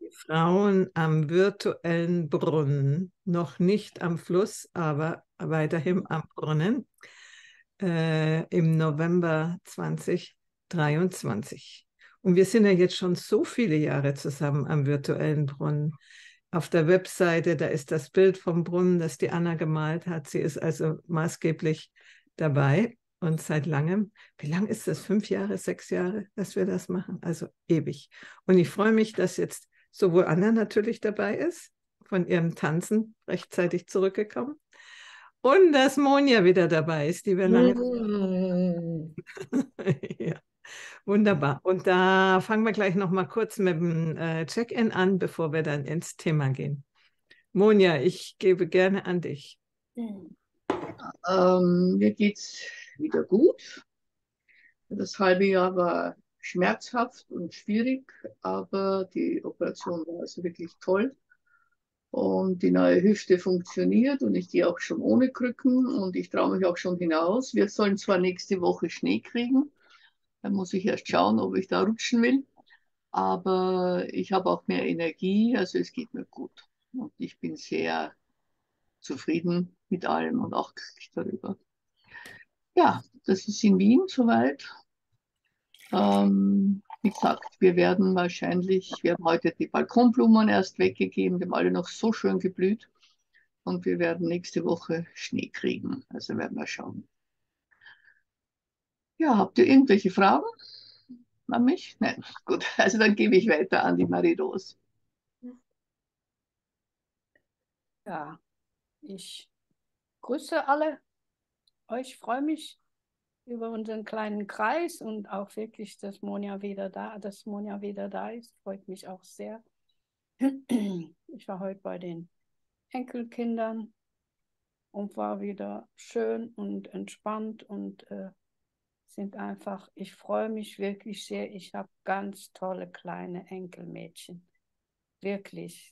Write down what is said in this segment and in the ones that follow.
die Frauen am virtuellen Brunnen, noch nicht am Fluss, aber weiterhin am Brunnen, im November 2023. Und wir sind ja jetzt schon so viele Jahre zusammen am virtuellen Brunnen. Auf der Webseite, da ist das Bild vom Brunnen, das die Anna gemalt hat. Sie ist also maßgeblich dabei und seit langem. Wie lang ist das? 5 Jahre, 6 Jahre, dass wir das machen? Also ewig. Und ich freue mich, dass jetzt sowohl Anna natürlich dabei ist, von ihrem Tanzen rechtzeitig zurückgekommen, und dass Monja wieder dabei ist, die wir lange. Mm. Ja, wunderbar. Und da fangen wir gleich noch mal kurz mit dem Check-in an, bevor wir dann ins Thema gehen. Monja, ich gebe gerne an dich. Mir geht's wieder gut. Das halbe Jahr war schmerzhaft und schwierig, aber die Operation war also wirklich toll. Und die neue Hüfte funktioniert und ich gehe auch schon ohne Krücken und ich traue mich auch schon hinaus. Wir sollen zwar nächste Woche Schnee kriegen, da muss ich erst schauen, ob ich da rutschen will, aber ich habe auch mehr Energie, also es geht mir gut. Und ich bin sehr zufrieden mit allem und auch glücklich darüber. Ja, das ist in Wien soweit. Wie gesagt, wir haben heute die Balkonblumen erst weggegeben, die haben alle noch so schön geblüht. Und wir werden nächste Woche Schnee kriegen. Also werden wir schauen. Ja, habt ihr irgendwelche Fragen an mich? Nein, gut. Also dann gebe ich weiter an die Marie-Rose. Ja, ich grüße alle euch, freue mich über unseren kleinen Kreis und auch wirklich, dass Monja wieder da ist. Freut mich auch sehr. Ich war heute bei den Enkelkindern und war wieder schön und entspannt und ich freue mich wirklich sehr. Ich habe ganz tolle kleine Enkelmädchen. Wirklich,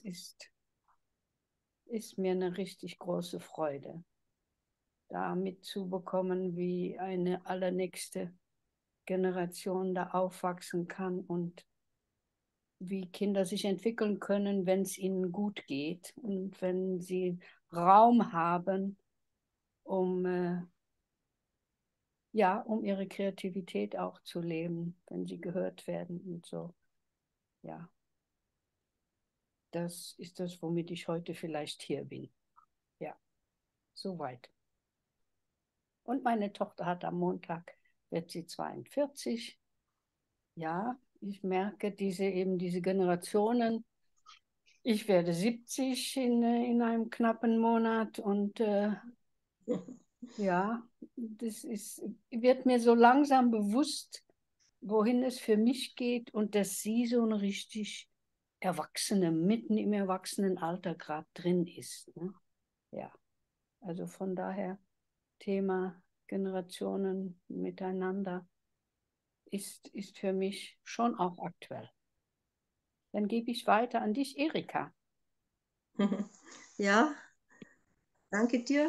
ist mir eine richtig große Freude, da mitzubekommen, wie eine allernächste Generation da aufwachsen kann und wie Kinder sich entwickeln können, wenn es ihnen gut geht und wenn sie Raum haben, um, um ihre Kreativität auch zu leben, wenn sie gehört werden und so. Ja, das ist das, womit ich heute vielleicht hier bin. Ja, soweit. Und meine Tochter hat am Montag, wird sie 42. Ja, ich merke diese Generationen. Ich werde 70 in einem knappen Monat und ja, wird mir so langsam bewusst, wohin es für mich geht und dass sie so eine richtig Erwachsene, mitten im Erwachsenenalter gerade drin ist. Ne? Ja, also von daher Thema Generationen miteinander ist für mich schon auch aktuell. Dann gebe ich weiter an dich, Erika. Ja, danke dir.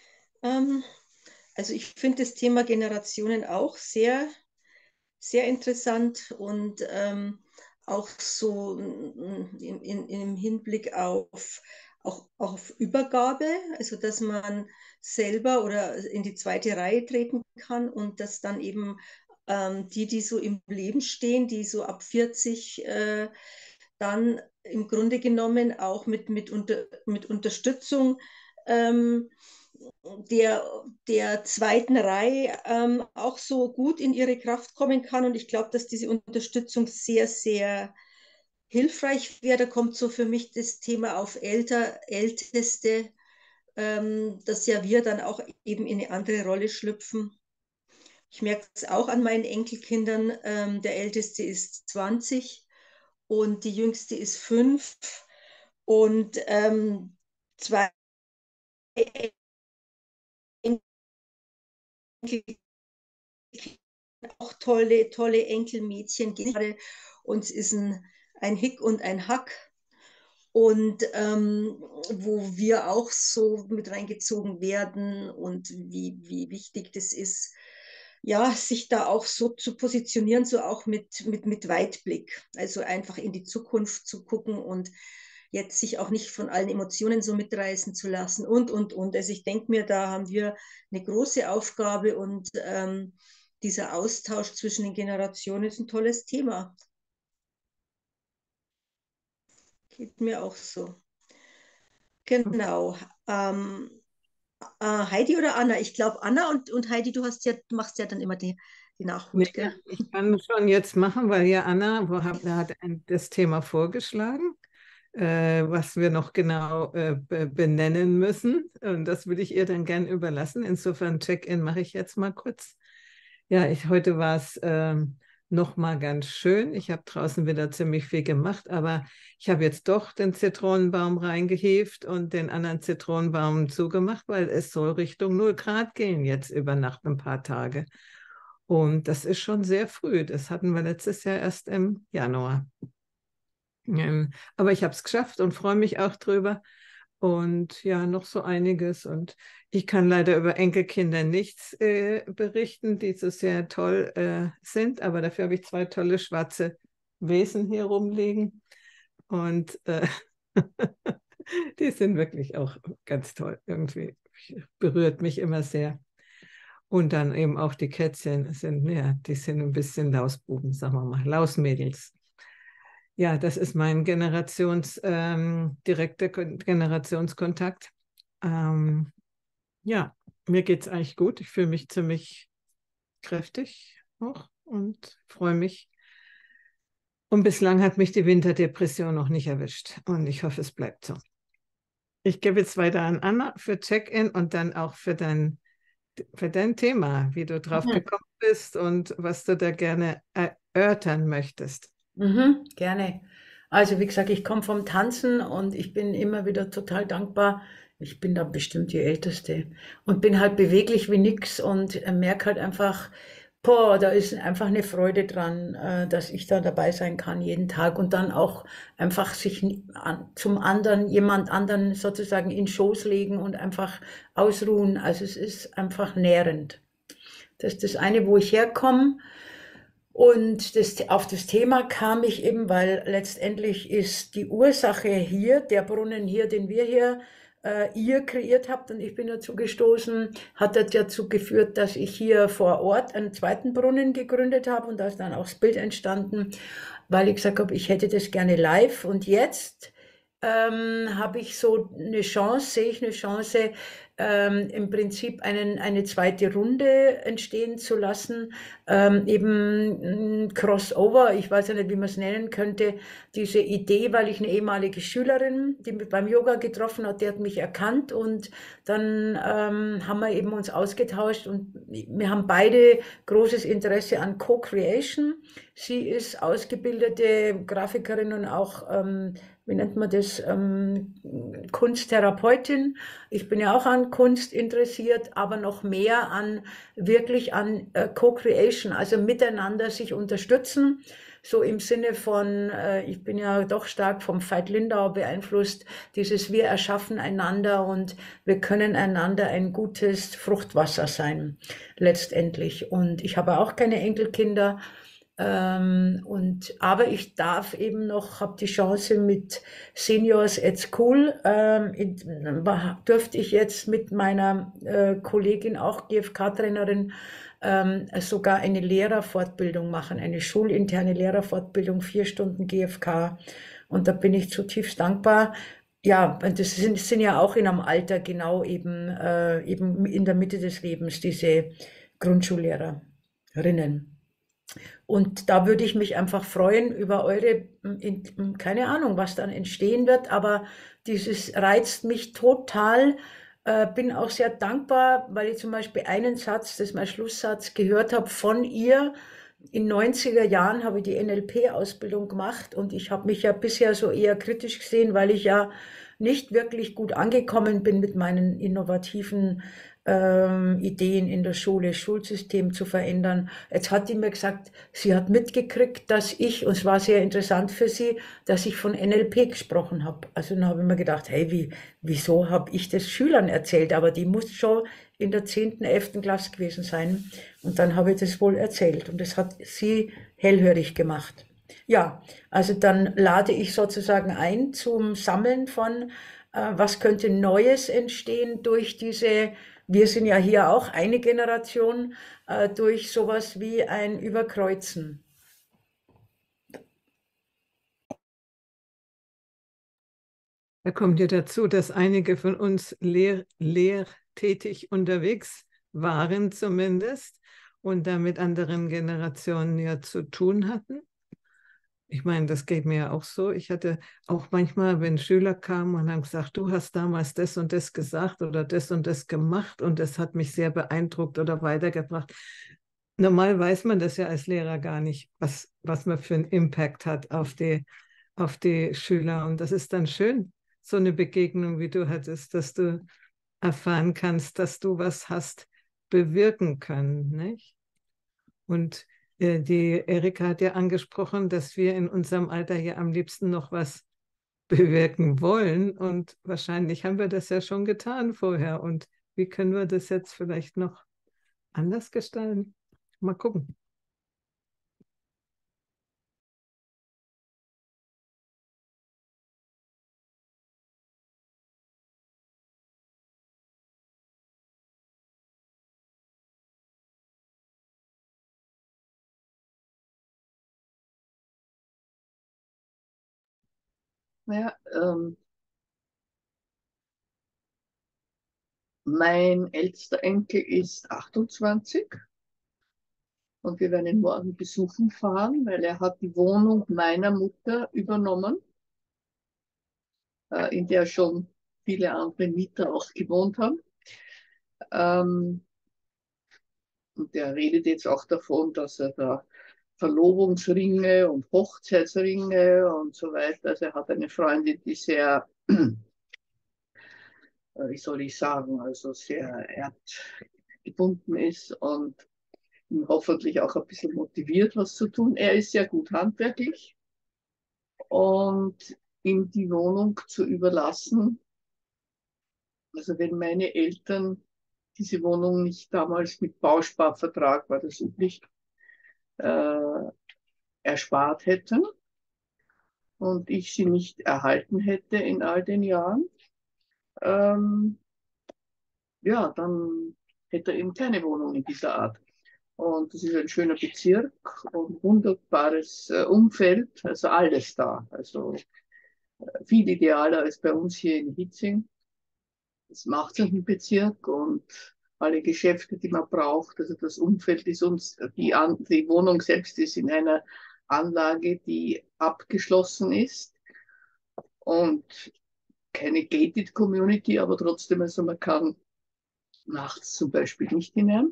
Also ich finde das Thema Generationen auch sehr, sehr interessant und auch so im Hinblick auch auf Übergabe, also dass man selber oder in die zweite Reihe treten kann und dass dann eben die so im Leben stehen, die so ab 40 dann im Grunde genommen auch mit Unterstützung ähm, der zweiten Reihe auch so gut in ihre Kraft kommen kann. Und ich glaube, dass diese Unterstützung sehr, sehr hilfreich wäre. Da kommt so für mich das Thema auf Älteste, dass ja wir dann auch eben in eine andere Rolle schlüpfen. Ich merke es auch an meinen Enkelkindern. Der Älteste ist 20 und die Jüngste ist 5. Und zwei Enkelkinder, auch tolle, tolle Enkelmädchen. Uns ist ein Hick und ein Hack. Und wo wir auch so mit reingezogen werden und wie wichtig das ist, ja, sich da auch so zu positionieren, so auch mit Weitblick. Also einfach in die Zukunft zu gucken und jetzt sich auch nicht von allen Emotionen so mitreißen zu lassen und. Also ich denke mir, da haben wir eine große Aufgabe und dieser Austausch zwischen den Generationen ist ein tolles Thema. Geht mir auch so. Genau. Heidi oder Anna? Ich glaube Anna und Heidi, du machst ja dann immer die Nachhut, Nee, gell? ich kann schon jetzt machen, weil ja Anna hat das Thema vorgeschlagen, was wir noch genau benennen müssen. Und das würde ich ihr dann gern überlassen. Insofern Check-in mache ich jetzt mal kurz. Ja, heute war es noch mal ganz schön. Ich habe draußen wieder ziemlich viel gemacht, aber ich habe jetzt doch den Zitronenbaum reingehievt und den anderen Zitronenbaum zugemacht, weil es soll Richtung 0 Grad gehen jetzt über Nacht ein paar Tage. Und das ist schon sehr früh. Das hatten wir letztes Jahr erst im Januar. Aber ich habe es geschafft und freue mich auch drüber. Und ja, noch so einiges. Und ich kann leider über Enkelkinder nichts berichten, die so sehr toll sind. Aber dafür habe ich 2 tolle schwarze Wesen hier rumliegen. Und die sind wirklich auch ganz toll. Irgendwie berührt mich immer sehr. Und dann eben auch die Kätzchen sind, ja, die sind ein bisschen Lausbuben, sagen wir mal, Lausmädels. Ja, das ist mein direkter Generationskontakt. Ja, mir geht es eigentlich gut. Ich fühle mich ziemlich kräftig auch und freue mich. Und bislang hat mich die Winterdepression noch nicht erwischt. Und ich hoffe, es bleibt so. Ich gebe jetzt weiter an Anna für Check-in und dann auch für dein Thema, wie du drauf gekommen bist und was du da gerne erörtern möchtest. Gerne. Also wie gesagt, ich komme vom Tanzen und ich bin immer wieder total dankbar. Ich bin da bestimmt die Älteste und bin halt beweglich wie nix und merke halt einfach, boah, da ist einfach eine Freude dran, dass ich da dabei sein kann jeden Tag und dann auch einfach sich jemand anderen sozusagen in Schoß legen und einfach ausruhen. Also es ist einfach nährend. Das ist das eine, wo ich herkomme. Und auf das Thema kam ich eben, weil letztendlich ist die Ursache hier, der Brunnen hier, den wir hier ihr kreiert habt und ich bin dazu gestoßen, hat das dazu geführt, dass ich hier vor Ort einen zweiten Brunnen gegründet habe und da ist dann auch das Bild entstanden, weil ich gesagt habe, ich hätte das gerne live und jetzt habe ich so eine Chance, sehe ich eine Chance, im Prinzip eine zweite Runde entstehen zu lassen, eben ein Crossover, ich weiß ja nicht, wie man es nennen könnte, diese Idee, weil ich eine ehemalige Schülerin, die mich beim Yoga getroffen hat, die hat mich erkannt und dann haben wir eben uns ausgetauscht und wir haben beide großes Interesse an Co-Creation. Sie ist ausgebildete Grafikerin und auch wie nennt man das, Kunsttherapeutin. Ich bin ja auch an Kunst interessiert, aber noch mehr wirklich an Co-Creation, also miteinander sich unterstützen. So im Sinne von, ich bin ja doch stark vom Veit Lindau beeinflusst, dieses wir erschaffen einander und wir können einander ein gutes Fruchtwasser sein, letztendlich. Und ich habe auch keine Enkelkinder. Aber ich darf eben noch, habe die Chance mit Seniors at School, dürfte ich jetzt mit meiner Kollegin, auch GfK-Trainerin, sogar eine Lehrerfortbildung machen, eine schulinterne Lehrerfortbildung, 4 Stunden GfK. Und da bin ich zutiefst dankbar. Ja, das sind ja auch in einem Alter genau eben in der Mitte des Lebens, diese Grundschullehrerinnen. Und da würde ich mich einfach freuen über keine Ahnung, was dann entstehen wird, aber dieses reizt mich total. Bin auch sehr dankbar, weil ich zum Beispiel einen Satz, das ist mein Schlusssatz, gehört habe von ihr. In 90er Jahren habe ich die NLP-Ausbildung gemacht und ich habe mich ja bisher so eher kritisch gesehen, weil ich ja nicht wirklich gut angekommen bin mit meinen innovativen Ideen in der Schule, Schulsystem zu verändern. Jetzt hat die mir gesagt, sie hat mitgekriegt, dass und es war sehr interessant für sie, dass ich von NLP gesprochen habe. Also dann habe ich mir gedacht, hey, wieso habe ich das Schülern erzählt? Aber die muss schon in der 10., 11. Klasse gewesen sein. Und dann habe ich das wohl erzählt. Und das hat sie hellhörig gemacht. Ja, also dann lade ich sozusagen ein zum Sammeln von, was könnte Neues entstehen durch diese, wir sind ja hier auch eine Generation, durch sowas wie ein Überkreuzen. Da kommt ja dazu, dass einige von uns lehrtätig unterwegs waren zumindest und da mit anderen Generationen ja zu tun hatten. Ich meine, das geht mir ja auch so. Ich hatte auch manchmal, wenn Schüler kamen und haben gesagt, du hast damals das und das gesagt oder das und das gemacht und das hat mich sehr beeindruckt oder weitergebracht. Normal weiß man das ja als Lehrer gar nicht, was man für einen Impact hat auf die Schüler. Und das ist dann schön, so eine Begegnung, wie du hattest, dass du erfahren kannst, dass du was hast bewirken können, nicht? Und die Erika hat ja angesprochen, dass wir in unserem Alter hier am liebsten noch was bewirken wollen. Und wahrscheinlich haben wir das ja schon getan vorher. Und wie können wir das jetzt vielleicht noch anders gestalten? Mal gucken. Naja, mein ältester Enkel ist 28 und wir werden ihn morgen besuchen fahren, weil er hat die Wohnung meiner Mutter übernommen, in der schon viele andere Mieter auch gewohnt haben. Und der redet jetzt auch davon, dass er da Verlobungsringe und Hochzeitsringe und so weiter. Also er hat eine Freundin, die sehr, wie soll ich sagen, also sehr erdgebunden ist und ihn hoffentlich auch ein bisschen motiviert, was zu tun. Er ist sehr gut handwerklich und ihm die Wohnung zu überlassen. Also wenn meine Eltern diese Wohnung nicht damals mit Bausparvertrag, war das üblich, erspart hätten und ich sie nicht erhalten hätte in all den Jahren, ja, dann hätte er eben keine Wohnung in dieser Art. Und das ist ein schöner Bezirk und wunderbares Umfeld, also alles da. Also viel idealer als bei uns hier in Hitzing. Das macht so einen Bezirk und alle Geschäfte, die man braucht. Also das Umfeld ist uns, die Wohnung selbst ist in einer Anlage, die abgeschlossen ist und keine gated Community, aber trotzdem, also man kann nachts zum Beispiel nicht hinein.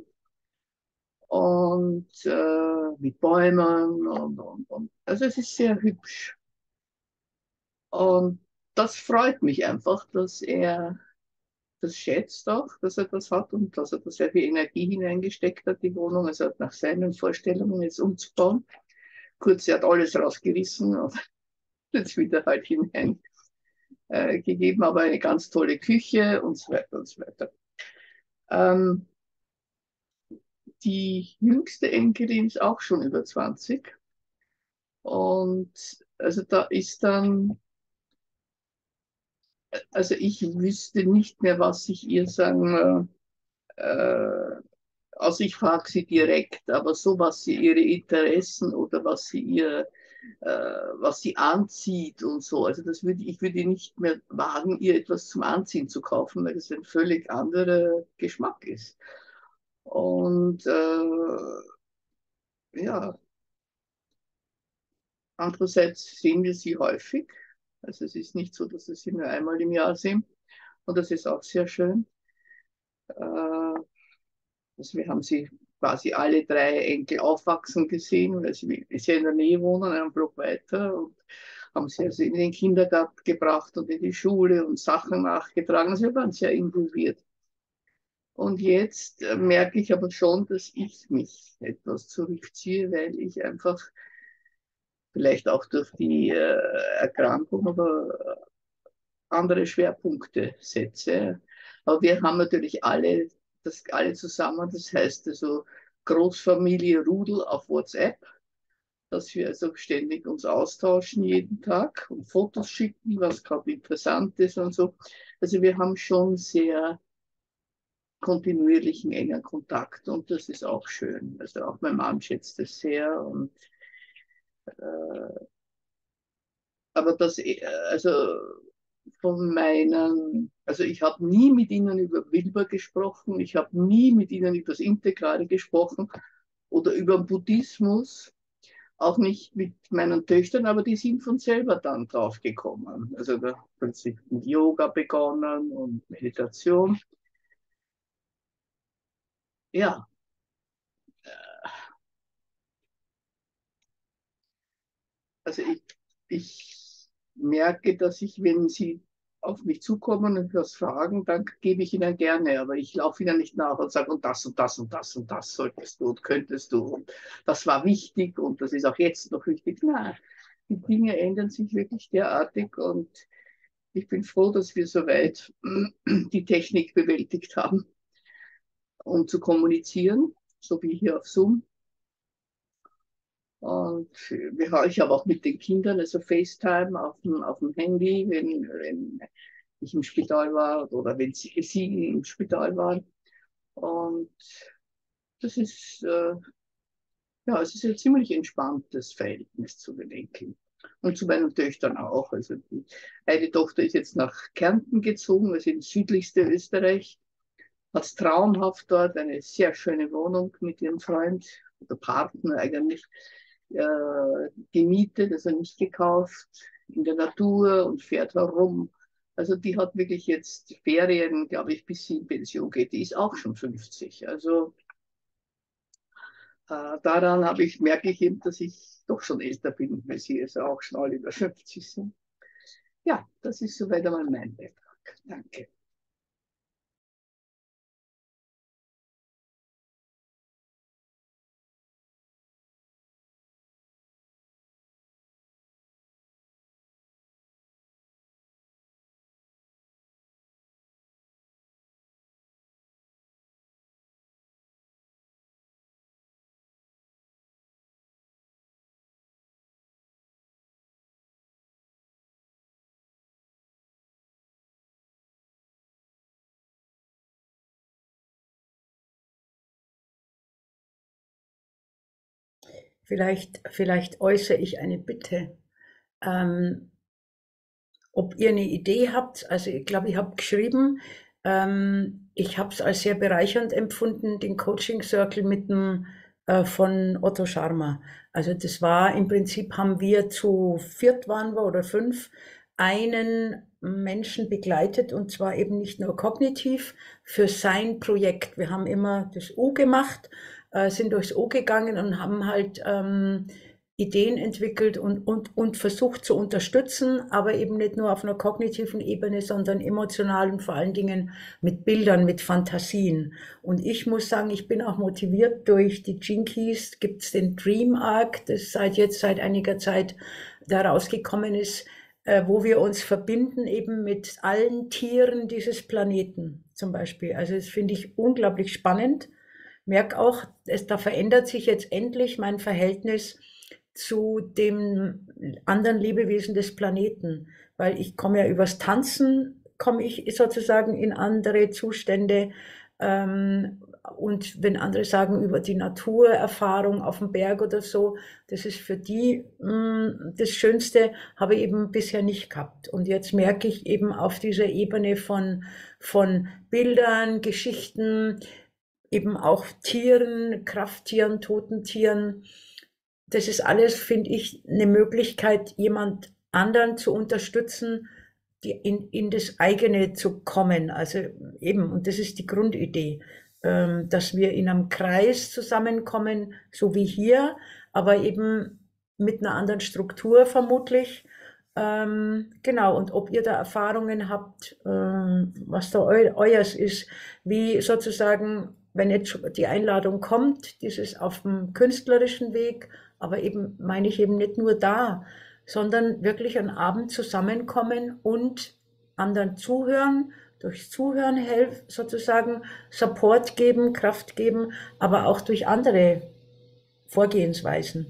Und mit Bäumen und. Also es ist sehr hübsch. Und das freut mich einfach, dass er das schätzt auch, dass er das hat und dass er da sehr viel Energie hineingesteckt hat, die Wohnung, also nach seinen Vorstellungen jetzt umzubauen. Kurz, er hat alles rausgerissen und jetzt wieder halt hinein gegeben, aber eine ganz tolle Küche und so weiter und so weiter. Die jüngste Enkelin ist auch schon über 20 und also da ist dann, also ich wüsste nicht mehr, was ich ihr sagen, also ich frage sie direkt, aber so, was sie ihre Interessen oder was sie anzieht und so, also ich würde nicht mehr wagen, ihr etwas zum Anziehen zu kaufen, weil das ein völlig anderer Geschmack ist. Und ja, andererseits sehen wir sie häufig. Also es ist nicht so, dass wir sie nur einmal im Jahr sehen. Und das ist auch sehr schön. Also wir haben sie quasi alle 3 Enkel aufwachsen gesehen, weil sie ist ja in der Nähe wohnen, einen Block weiter. Und haben sie also in den Kindergarten gebracht und in die Schule und Sachen nachgetragen. Also wir waren sehr involviert. Und jetzt merke ich aber schon, dass ich mich etwas zurückziehe, weil ich einfach vielleicht auch durch die Erkrankung, aber andere Schwerpunkte setze. Aber wir haben natürlich alle das alle zusammen, das heißt also Großfamilie Rudel auf WhatsApp, dass wir also ständig uns austauschen jeden Tag und Fotos schicken, was gerade interessant ist und so. Also wir haben schon sehr kontinuierlichen engen Kontakt und das ist auch schön. Also auch mein Mann schätzt es sehr und aber das, also von meinen, also ich habe nie mit ihnen über Wilber gesprochen, ich habe nie mit ihnen über das Integrale gesprochen oder über den Buddhismus, auch nicht mit meinen Töchtern, aber die sind von selber dann drauf gekommen. Also da plötzlich mit Yoga begonnen und Meditation. Ja, also ich merke, dass ich, wenn sie auf mich zukommen und was fragen, dann gebe ich ihnen gerne, aber ich laufe ihnen nicht nach und sage, und das und das und das und das solltest du und könntest du und das war wichtig und das ist auch jetzt noch wichtig. Nein, die Dinge ändern sich wirklich derartig und ich bin froh, dass wir soweit die Technik bewältigt haben, um zu kommunizieren, so wie hier auf Zoom. Und ich habe auch mit den Kindern, also FaceTime auf dem Handy, wenn ich im Spital war oder wenn sie im Spital waren. Und das ist, ja, es ist ein ziemlich entspanntes Verhältnis zu den Enkeln. Und zu meinen Töchtern auch. Also eine Tochter ist jetzt nach Kärnten gezogen, also ins südlichste Österreich. Hat traumhaft dort eine sehr schöne Wohnung mit ihrem Freund oder Partner eigentlich gemietet, also nicht gekauft, in der Natur und fährt herum. Also die hat wirklich jetzt Ferien, glaube ich, bis sie in Pension geht. Die ist auch schon 50. Also daran merke ich eben, dass ich doch schon älter bin, weil sie jetzt auch schon alle über 50 sind. Ja, das ist soweit einmal mein Beitrag. Danke. Vielleicht äußere ich eine Bitte. Ob ihr eine Idee habt, also ich glaube, ich habe geschrieben, ich habe es als sehr bereichernd empfunden, den Coaching Circle von Otto Scharmer. Also das war im Prinzip, haben wir zu viert waren wir oder 5, einen Menschen begleitet und zwar eben nicht nur kognitiv für sein Projekt. Wir haben immer das O gemacht, sind durchs O gegangen und haben halt Ideen entwickelt und versucht zu unterstützen, aber eben nicht nur auf einer kognitiven Ebene, sondern emotional und vor allen Dingen mit Bildern, mit Fantasien. Und ich muss sagen, ich bin auch motiviert durch die Gene Keys, gibt es den Dream Arc, das seit einiger Zeit da rausgekommen ist, wo wir uns verbinden eben mit allen Tieren dieses Planeten zum Beispiel. Also das finde ich unglaublich spannend. Merke auch, da verändert sich jetzt endlich mein Verhältnis zu dem anderen Lebewesen des Planeten, weil ich komme ja übers Tanzen, komme ich sozusagen in andere Zustände, und wenn andere sagen über die Naturerfahrung auf dem Berg oder so, das ist für die das Schönste, habe ich eben bisher nicht gehabt. Und jetzt merke ich eben auf dieser Ebene von Bildern, Geschichten, eben auch Tieren, Krafttieren, toten Tieren, das ist alles, finde ich, eine Möglichkeit, jemand anderen zu unterstützen, in das eigene zu kommen. Also eben, und das ist die Grundidee, dass wir in einem Kreis zusammenkommen, so wie hier, aber eben mit einer anderen Struktur vermutlich. Genau, und ob ihr da Erfahrungen habt, was da euers ist, wie sozusagen, wenn jetzt die Einladung kommt, dieses auf dem künstlerischen Weg, aber eben meine ich eben nicht nur da, sondern wirklich einen Abend zusammenkommen und anderen zuhören. durchs Zuhören sozusagen Support geben, Kraft geben, aber auch durch andere Vorgehensweisen.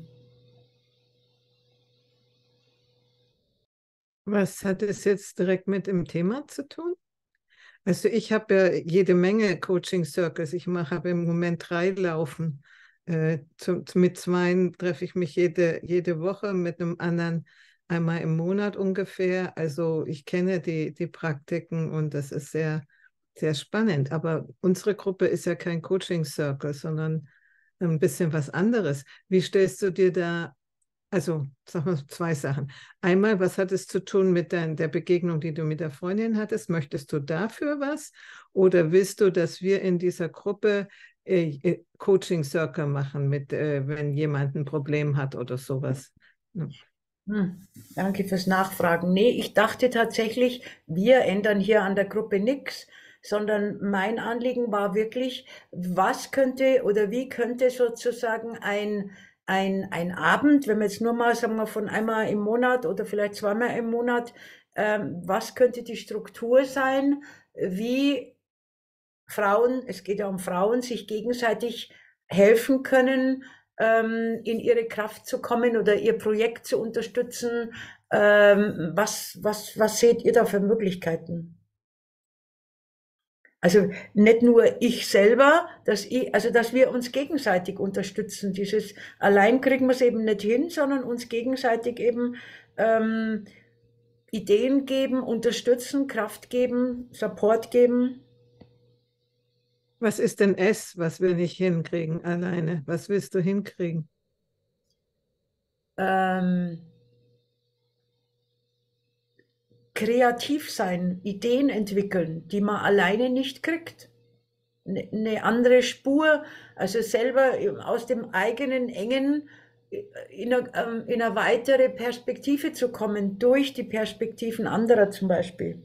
Was hat es jetzt direkt mit dem Thema zu tun? Also ich habe ja jede Menge Coaching-Circles. Ich habe im Moment 3 laufen. Mit 2 treffe ich mich jede Woche, mit einem anderen einmal im Monat ungefähr. Also ich kenne die Praktiken und das ist sehr, sehr spannend. Aber unsere Gruppe ist ja kein Coaching-Circle, sondern ein bisschen was anderes. Wie stellst du dir da, also sag mal 2 Sachen. Einmal, was hat es zu tun mit der Begegnung, die du mit der Freundin hattest? Möchtest du dafür was? Oder willst du, dass wir in dieser Gruppe Coaching Circle machen, wenn jemand ein Problem hat oder sowas? Ja. Danke fürs Nachfragen. Nee, ich dachte tatsächlich, wir ändern hier an der Gruppe nichts, sondern mein Anliegen war wirklich, was könnte oder wie könnte sozusagen ein Abend, wenn wir jetzt nur mal, sagen wir, von einmal im Monat oder vielleicht zweimal im Monat, was könnte die Struktur sein, wie Frauen, es geht ja um Frauen, sich gegenseitig helfen können, in ihre Kraft zu kommen oder ihr Projekt zu unterstützen. Was seht ihr da für Möglichkeiten? Also nicht nur ich selber, dass wir uns gegenseitig unterstützen. Dieses allein kriegen wir es eben nicht hin, sondern uns gegenseitig eben Ideen geben, unterstützen, Kraft geben, Support geben. Was ist denn es, was wir nicht hinkriegen alleine? Was willst du hinkriegen? Kreativ sein, Ideen entwickeln, die man alleine nicht kriegt. Eine andere Spur, also selber aus dem eigenen Engen in eine weitere Perspektive zu kommen, durch die Perspektiven anderer zum Beispiel.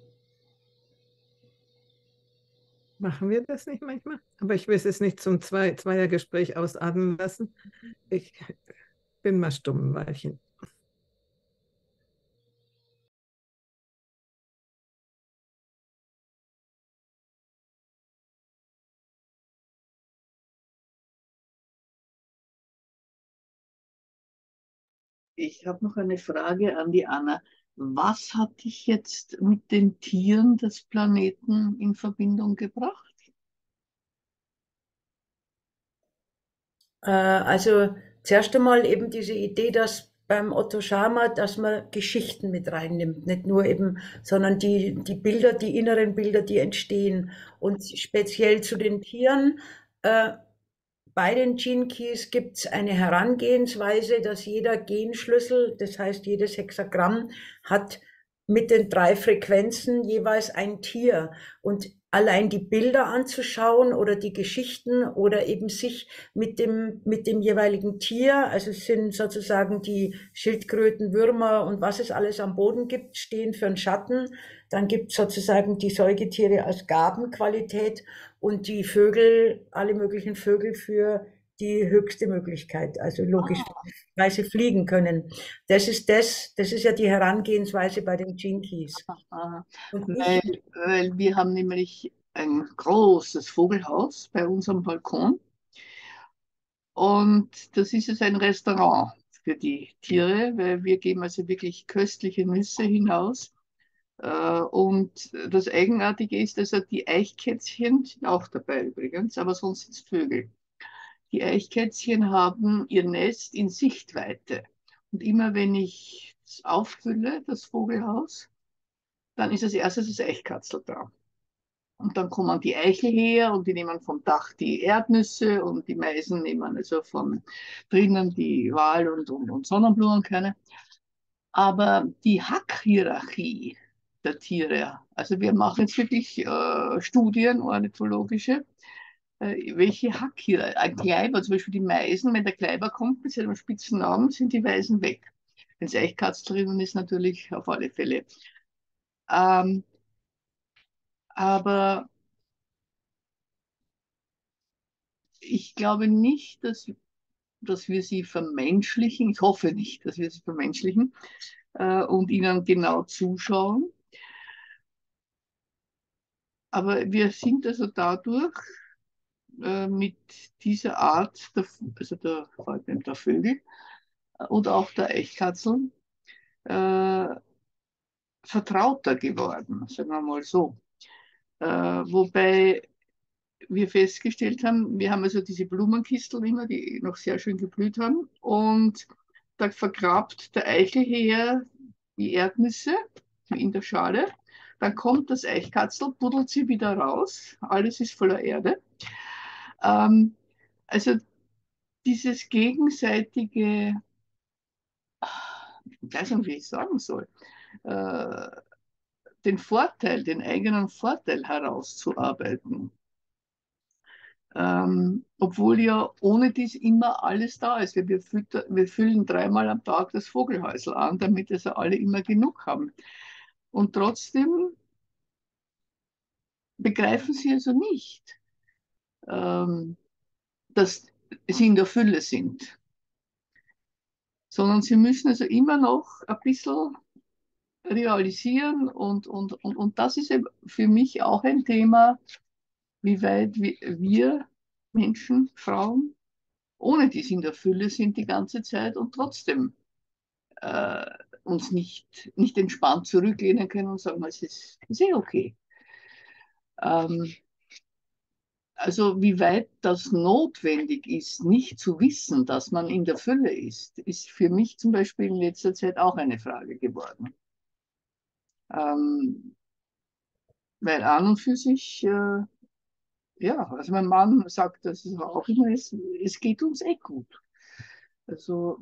Machen wir das nicht manchmal? Aber ich will es nicht zum Zweiergespräch ausatmen lassen. Ich bin mal stumm ein Weilchen. Ich habe noch eine Frage an die Anna. Was hat dich jetzt mit den Tieren des Planeten in Verbindung gebracht? Also zuerst einmal eben diese Idee, dass beim Otto Scharmer, dass man Geschichten mit reinnimmt, nicht nur eben, sondern die Bilder, die inneren Bilder, die entstehen. Und speziell zu den Tieren, bei den Gene Keys gibt es eine Herangehensweise, dass jeder Genschlüssel, das heißt jedes Hexagramm, hat mit den 3 Frequenzen jeweils ein Tier. Und allein die Bilder anzuschauen oder die Geschichten oder eben sich mit dem jeweiligen Tier, also es sind sozusagen die Schildkröten, Würmer und was es alles am Boden gibt, stehen für einen Schatten. Dann gibt es sozusagen die Säugetiere als Gabenqualität und die Vögel, alle möglichen Vögel für die höchste Möglichkeit, also logisch, weil sie fliegen können. Das ist ja die Herangehensweise bei den Gene Keys. Und Weil wir haben nämlich ein großes Vogelhaus bei unserem Balkon und das ist jetzt ein Restaurant für die Tiere, weil wir geben also wirklich köstliche Nüsse hinaus. Und das Eigenartige ist, also die Eichkätzchen sind auch dabei übrigens, aber sonst sind es Vögel. Die Eichkätzchen haben ihr Nest in Sichtweite. Und immer wenn ich es auffülle, das Vogelhaus, dann ist als erstes das Eichkatzel da. Und dann kommen die Eichel her und die nehmen vom Dach die Erdnüsse und die Meisen nehmen also von drinnen die Wal- und Sonnenblumenkerne. Aber die Hackhierarchie der Tiere, also wir machen jetzt wirklich Studien, ornithologische, welche Hackhierarchie, ein Kleiber, zum Beispiel die Meisen, wenn der Kleiber kommt mit seinem spitzen Augen, sind die Weisen weg. Wenn es Eichkatzel drinnen ist, natürlich auf alle Fälle. Ähm, aber ich glaube nicht, dass wir sie vermenschlichen. Ich hoffe nicht, dass wir sie vermenschlichen und ihnen genau zuschauen. Aber wir sind also dadurch mit dieser Art, vor allem der Vögel und auch der Eichkatzeln, vertrauter geworden, sagen wir mal so. Wobei wir festgestellt haben, wir haben also diese Blumenkistel immer, die noch sehr schön geblüht haben, und da vergrabt der Eichelhäher die Erdnüsse in der Schale, dann kommt das Eichkatzel, buddelt sie wieder raus, alles ist voller Erde. Also dieses gegenseitige, ich weiß nicht, wie ich sagen soll, den Vorteil, den eigenen Vorteil herauszuarbeiten. Obwohl ja ohne dies immer alles da ist. Wir füllen 3-mal am Tag das Vogelhäusl an, damit es alle immer genug haben. Und trotzdem begreifen sie also nicht, dass sie in der Fülle sind, sondern sie müssen also immer noch ein bisschen realisieren, und das ist für mich auch ein Thema, wie weit wir Menschen, Frauen, ohne dies in der Fülle sind die ganze Zeit und trotzdem uns nicht entspannt zurücklehnen können und sagen, es ist eh okay. Also wie weit das notwendig ist, nicht zu wissen, dass man in der Fülle ist für mich zum Beispiel in letzter Zeit auch eine Frage geworden. Weil an und für sich, ja, also mein Mann sagt das auch immer, es geht uns eh gut. Also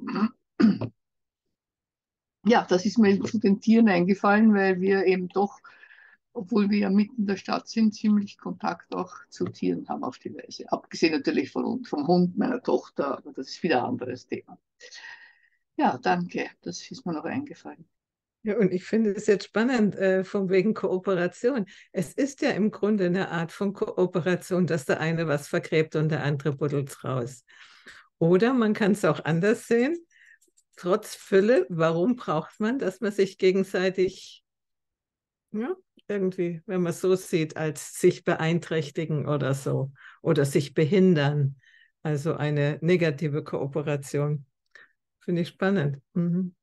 ja, das ist mir zu den Tieren eingefallen, weil wir eben doch, obwohl wir ja mitten in der Stadt sind, ziemlich Kontakt auch zu Tieren haben auf die Weise. Abgesehen natürlich vom Hund meiner Tochter, aber das ist wieder ein anderes Thema. Ja, danke, das ist mir noch eingefallen. Ja, und ich finde es jetzt spannend, von wegen Kooperation. Es ist ja im Grunde eine Art von Kooperation, dass der eine was vergräbt und der andere buddelt es raus. Oder man kann es auch anders sehen. Trotz Fülle, warum braucht man, dass man sich gegenseitig, ja, irgendwie, wenn man es so sieht, als sich beeinträchtigen oder so, oder sich behindern? Also eine negative Kooperation. Finde ich spannend. Mhm.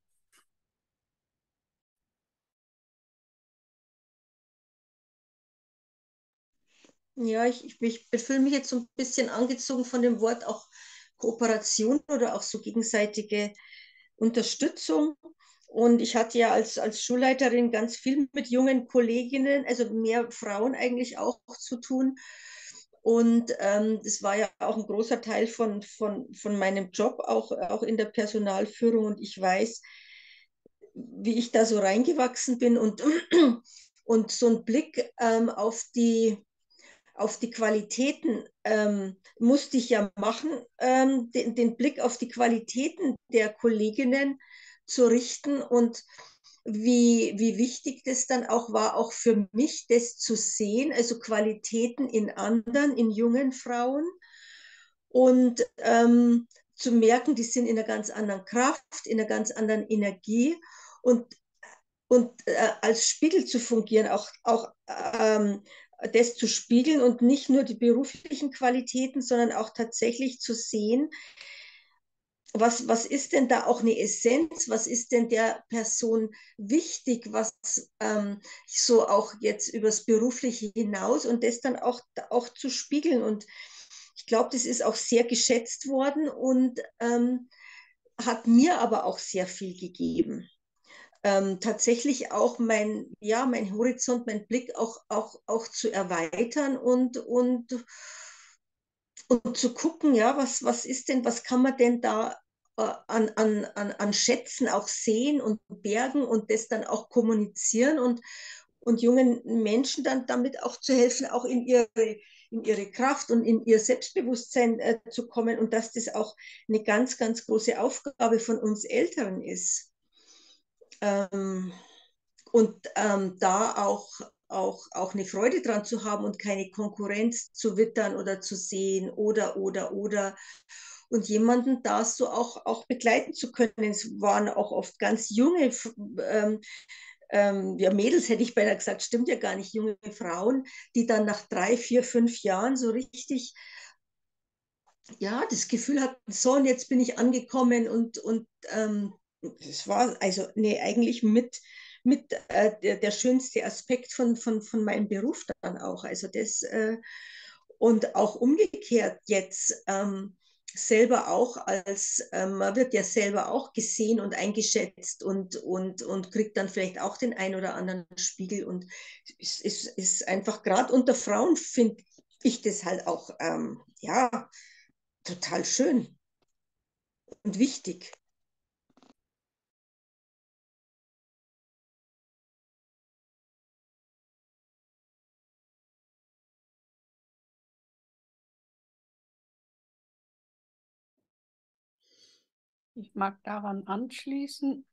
Ja, ich fühle mich jetzt so ein bisschen angezogen von dem Wort auch Kooperation oder auch so gegenseitige Unterstützung. Und ich hatte ja als Schulleiterin ganz viel mit jungen Kolleginnen, also mehr Frauen eigentlich auch zu tun. Und das war ja auch ein großer Teil von meinem Job, auch in der Personalführung. Und ich weiß, wie ich da so reingewachsen bin und so ein Blick auf die Qualitäten musste ich ja machen, den Blick auf die Qualitäten der Kolleginnen zu richten und wie wichtig das dann auch war, auch für mich, das zu sehen, also Qualitäten in anderen, in jungen Frauen und zu merken, die sind in einer ganz anderen Kraft, in einer ganz anderen Energie und als Spiegel zu fungieren, auch das zu spiegeln und nicht nur die beruflichen Qualitäten, sondern auch tatsächlich zu sehen, was ist denn da auch eine Essenz, was ist denn der Person wichtig, was so auch jetzt übers Berufliche hinaus und das dann auch zu spiegeln. Und ich glaube, das ist auch sehr geschätzt worden und hat mir aber auch sehr viel gegeben. Tatsächlich auch mein Horizont, mein Blick auch zu erweitern und zu gucken, ja, was ist denn, was kann man denn da an Schätzen auch sehen und bergen und das dann auch kommunizieren und jungen Menschen dann damit auch zu helfen, auch in ihre Kraft und in ihr Selbstbewusstsein zu kommen und dass das auch eine ganz, ganz große Aufgabe von uns Älteren ist. Und da auch eine Freude dran zu haben und keine Konkurrenz zu wittern oder zu sehen oder und jemanden da so auch begleiten zu können. Es waren auch oft ganz junge ja, Mädels hätte ich beinahe gesagt, stimmt ja gar nicht, junge Frauen, die dann nach 3, 4, 5 Jahren so richtig, ja, das Gefühl hatten, so, und jetzt bin ich angekommen und es war also, nee, eigentlich mit der schönste Aspekt von meinem Beruf dann auch. Also das, und auch umgekehrt jetzt selber auch als, man wird ja selber auch gesehen und eingeschätzt und kriegt dann vielleicht auch den ein oder anderen Spiegel. Und es ist einfach, gerade unter Frauen finde ich das halt auch, ja, total schön und wichtig. Ich mag daran anschließen,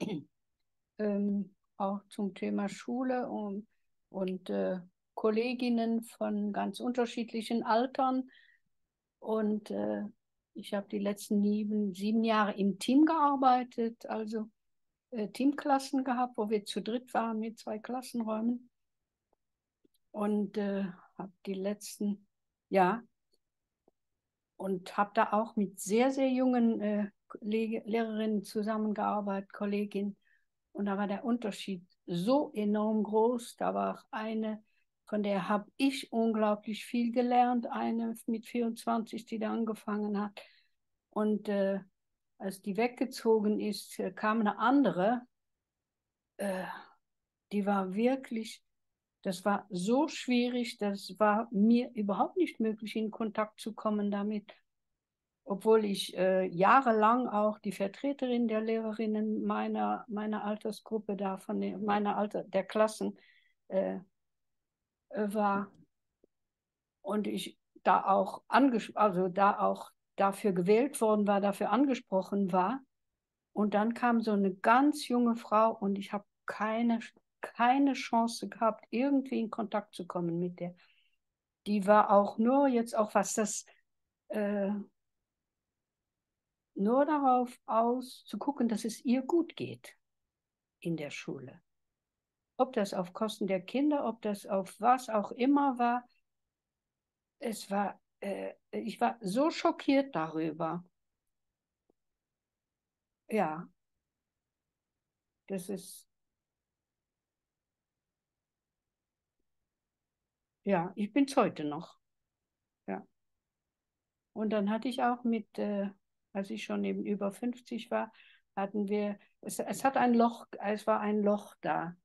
auch zum Thema Schule und Kolleginnen von ganz unterschiedlichen Altern. Und ich habe die letzten 7 Jahre im Team gearbeitet, also Teamklassen gehabt, wo wir zu dritt waren mit 2 Klassenräumen. Und habe die letzten, ja, und habe da auch mit sehr, sehr jungen Lehrerinnen zusammengearbeitet, Kolleginnen. Und da war der Unterschied so enorm groß. Da war eine, von der habe ich unglaublich viel gelernt, eine mit 24, die da angefangen hat. Und als die weggezogen ist, kam eine andere, äh, die war wirklich, das war so schwierig, das war mir überhaupt nicht möglich, in Kontakt zu kommen damit, obwohl ich jahrelang auch die Vertreterin der Lehrerinnen meiner Altersgruppe da, der Klassen war und ich da auch dafür gewählt worden war, dafür angesprochen war. Und dann kam so eine ganz junge Frau und ich habe keine Chance gehabt, irgendwie in Kontakt zu kommen mit der. Die war auch nur jetzt auch, was das nur darauf aus zu gucken, dass es ihr gut geht in der Schule. Ob das auf Kosten der Kinder, ob das auf was auch immer war. Ich war so schockiert darüber. Ja, das ist, ja, ich bin es heute noch. Ja. Und dann hatte ich auch als ich schon eben über 50 war, hatten wir, es hat ein Loch, es war ein Loch da.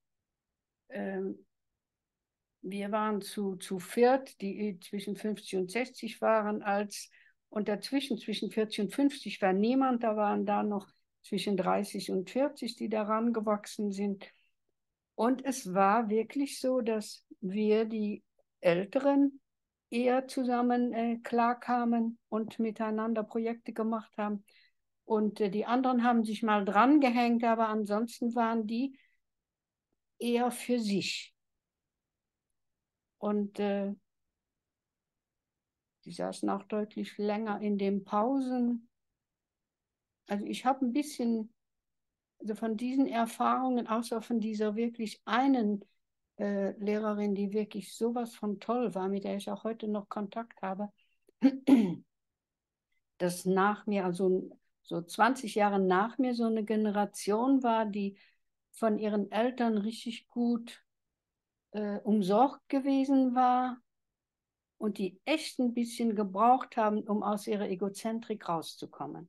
Wir waren zu viert, die zwischen 50 und 60 waren, und dazwischen, zwischen 40 und 50 war niemand, da waren da noch zwischen 30 und 40, die daran gewachsen sind. Und es war wirklich so, dass wir, die Älteren, eher zusammen klarkamen und miteinander Projekte gemacht haben. Und die anderen haben sich mal dran gehängt, aber ansonsten waren die eher für sich. Und die saßen auch deutlich länger in den Pausen. Also ich habe ein bisschen, also von diesen Erfahrungen, außer von dieser wirklich einen Lehrerin, die wirklich sowas von toll war, mit der ich auch heute noch Kontakt habe, dass nach mir, also so 20 Jahre nach mir, so eine Generation war, die von ihren Eltern richtig gut umsorgt gewesen war und die echt ein bisschen gebraucht haben, um aus ihrer Egozentrik rauszukommen.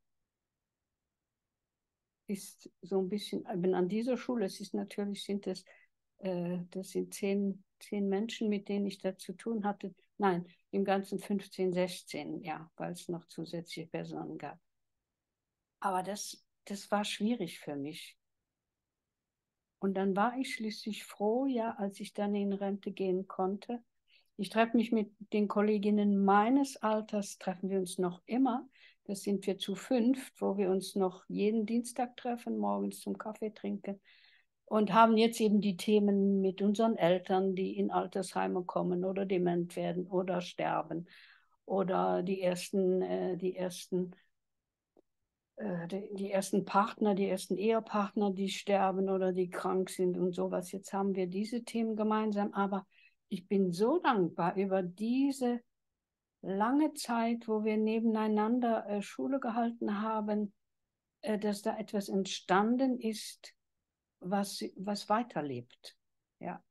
Ist so ein bisschen, ich bin an dieser Schule, es ist natürlich, das sind 10 Menschen, mit denen ich da zu tun hatte. Nein, im Ganzen 15, 16, ja, weil es noch zusätzliche Personen gab. Aber das war schwierig für mich. Und dann war ich schließlich froh, ja, als ich dann in Rente gehen konnte. Ich treffe mich mit den Kolleginnen meines Alters, treffen wir uns noch immer. Das sind wir zu 5, wo wir uns noch jeden Dienstag treffen, morgens zum Kaffee trinken. Und haben jetzt eben die Themen mit unseren Eltern, die in Altersheime kommen oder dement werden oder sterben. Oder die ersten die ersten Partner, die ersten Ehepartner, die sterben oder die krank sind und sowas. Jetzt haben wir diese Themen gemeinsam, aber ich bin so dankbar über diese lange Zeit, wo wir nebeneinander Schule gehalten haben, dass da etwas entstanden ist, was weiterlebt. Ja.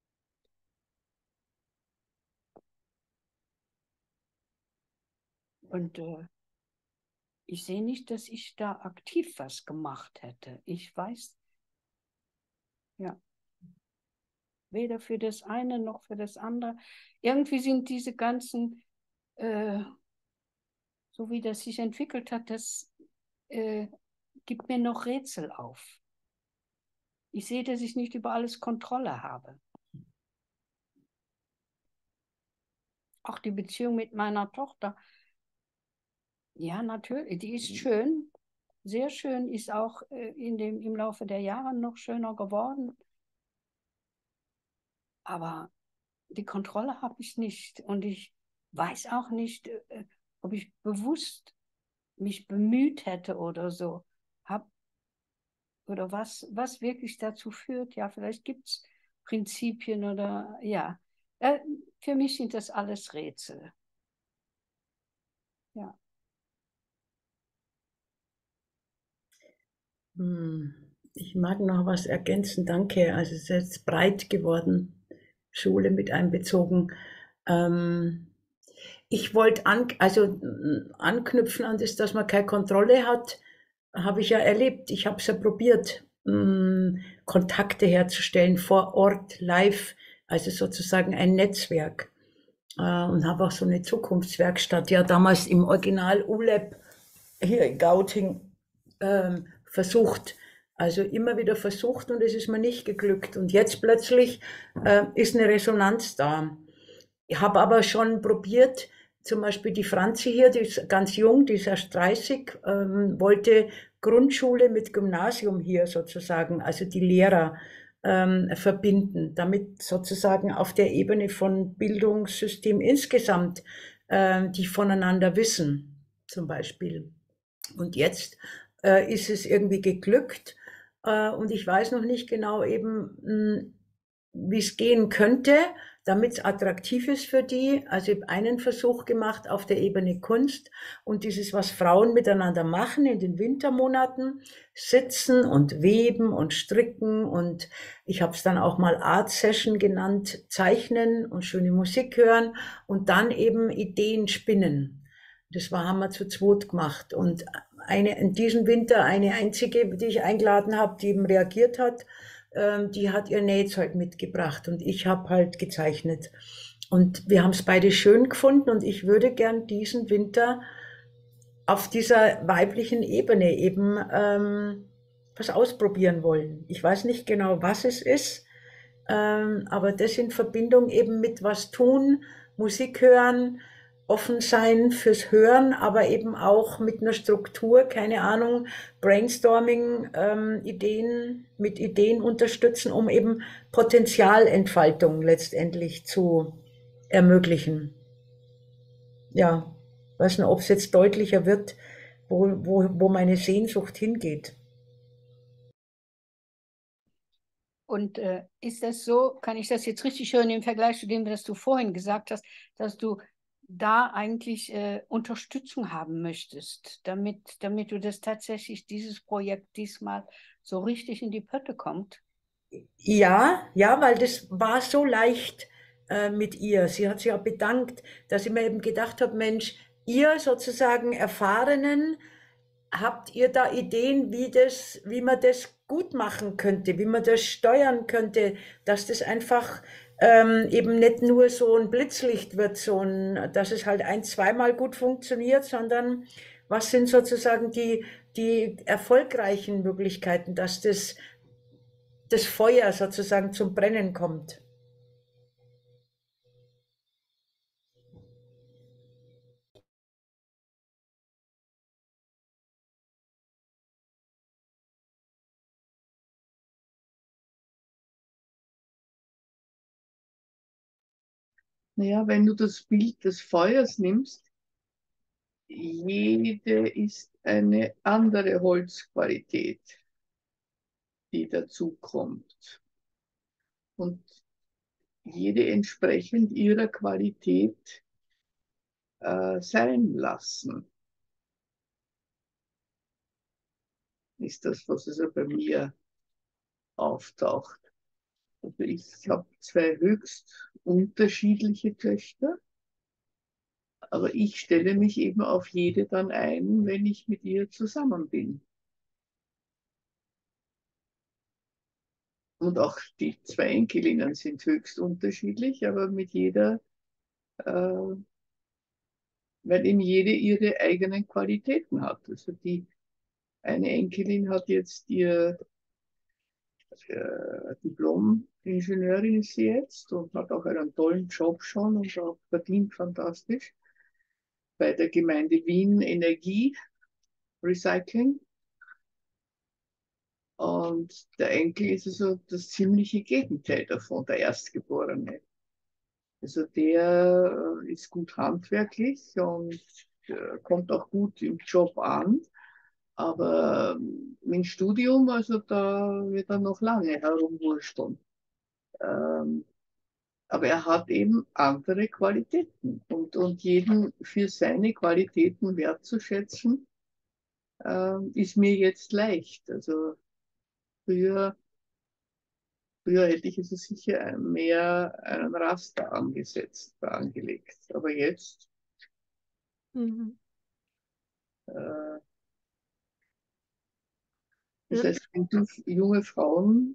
Und ich sehe nicht, dass ich da aktiv was gemacht hätte. Ich weiß, ja, weder für das eine noch für das andere. Irgendwie sind diese ganzen, so wie das sich entwickelt hat, das gibt mir noch Rätsel auf. Ich sehe, dass ich nicht über alles Kontrolle habe. Auch die Beziehung mit meiner Tochter, ja, natürlich, die ist schön, sehr schön, ist auch im Laufe der Jahre noch schöner geworden. Aber die Kontrolle habe ich nicht. Und ich weiß auch nicht, ob ich bewusst mich bemüht hätte oder so. Oder was wirklich dazu führt. Ja, vielleicht gibt es Prinzipien oder ja. Für mich sind das alles Rätsel. Ja. Ich mag noch was ergänzen, danke. Also es ist jetzt breit geworden, Schule mit einbezogen. Ich wollte anknüpfen an das, dass man keine Kontrolle hat, habe ich ja erlebt. Ich habe es ja probiert, Kontakte herzustellen vor Ort, live, also sozusagen ein Netzwerk. Und habe auch so eine Zukunftswerkstatt, ja damals im Original ULEB hier in Gauting versucht. Also immer wieder versucht und es ist mir nicht geglückt. Und jetzt plötzlich ist eine Resonanz da. Ich habe aber schon probiert, zum Beispiel die Franzi hier, die ist ganz jung, die ist erst 30, wollte Grundschule mit Gymnasium hier sozusagen, also die Lehrer verbinden, damit sozusagen auf der Ebene von Bildungssystem insgesamt die voneinander wissen, zum Beispiel. Und jetzt ist es irgendwie geglückt und ich weiß noch nicht genau eben, wie es gehen könnte, damit es attraktiv ist für die. Also ich habe einen Versuch gemacht auf der Ebene Kunst und dieses, was Frauen miteinander machen in den Wintermonaten, sitzen und weben und stricken und ich habe es dann auch mal Art Session genannt, zeichnen und schöne Musik hören und dann eben Ideen spinnen. Haben wir zu zweit gemacht und in diesem Winter eine einzige, die ich eingeladen habe, die eben reagiert hat, die hat ihr Nähzeug mitgebracht und ich habe halt gezeichnet. Und wir haben es beide schön gefunden und ich würde gern diesen Winter auf dieser weiblichen Ebene eben was ausprobieren wollen. Ich weiß nicht genau, was es ist, aber das in Verbindung eben mit was tun, Musik hören, offen sein fürs Hören, aber eben auch mit einer Struktur, keine Ahnung, Brainstorming, mit Ideen unterstützen, um eben Potenzialentfaltung letztendlich zu ermöglichen. Ja, weiß nicht, ob es jetzt deutlicher wird, wo meine Sehnsucht hingeht. Und ist das so, kann ich das jetzt richtig hören im Vergleich zu dem, was du vorhin gesagt hast, dass du da eigentlich Unterstützung haben möchtest, damit du das tatsächlich, dieses Projekt diesmal so richtig in die Pötte kommt? Ja, ja, weil das war so leicht mit ihr. Sie hat sich auch bedankt, dass ich mir eben gedacht habe, Mensch, ihr sozusagen Erfahrenen, habt ihr da Ideen, wie man das gut machen könnte, wie man das steuern könnte, dass das einfach eben nicht nur so ein Blitzlicht wird, dass es halt zweimal gut funktioniert, sondern was sind sozusagen die erfolgreichen Möglichkeiten, dass das Feuer sozusagen zum Brennen kommt. Naja, wenn du das Bild des Feuers nimmst, jede ist eine andere Holzqualität, die dazukommt. Und jede entsprechend ihrer Qualität sein lassen. Ist das, was also bei mir auftaucht. Also ich habe zwei höchst unterschiedliche Töchter, aber ich stelle mich eben auf jede dann ein, wenn ich mit ihr zusammen bin. Und auch die zwei Enkelinnen sind höchst unterschiedlich, aber mit jeder, weil eben jede ihre eigenen Qualitäten hat. Also die eine Enkelin hat jetzt ihr Diplom-Ingenieurin ist sie jetzt und hat auch einen tollen Job schon und auch verdient fantastisch bei der Gemeinde Wien Energie Recycling. Und der Enkel ist also das ziemliche Gegenteil davon, der Erstgeborene. Also der ist gut handwerklich und kommt auch gut im Job an. Aber im Studium, also da wird er noch lange herumwursteln. Aber er hat eben andere Qualitäten. Und jeden für seine Qualitäten wertzuschätzen, ist mir jetzt leicht. Also früher hätte ich also sicher mehr einen Raster angelegt. Aber jetzt, Mhm. das Ja. heißt, wenn du junge Frauen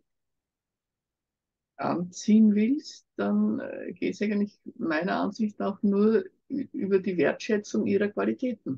anziehen willst, dann geht es eigentlich meiner Ansicht nach nur über die Wertschätzung ihrer Qualitäten.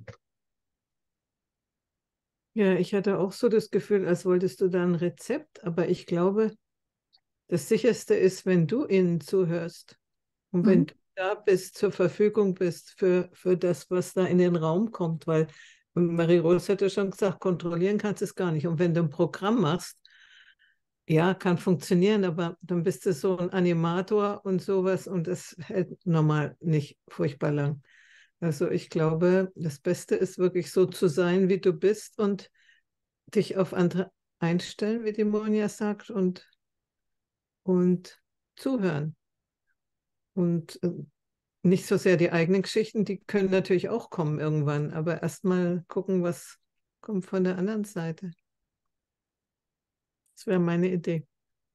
Ja, ich hatte auch so das Gefühl, als wolltest du da ein Rezept, aber ich glaube, das Sicherste ist, wenn du ihnen zuhörst und wenn Mhm. du da bist, zur Verfügung bist für das, was da in den Raum kommt, weil Marie-Rose hat ja schon gesagt, kontrollieren kannst du es gar nicht. Und wenn du ein Programm machst, ja, kann funktionieren, aber dann bist du so ein Animator und sowas und das hält normal nicht furchtbar lang. Also ich glaube, das Beste ist wirklich so zu sein, wie du bist und dich auf andere einstellen, wie die Monja sagt, und zuhören. Und nicht so sehr die eigenen Geschichten, die können natürlich auch kommen irgendwann, aber erstmal gucken, was kommt von der anderen Seite. Das wäre meine Idee.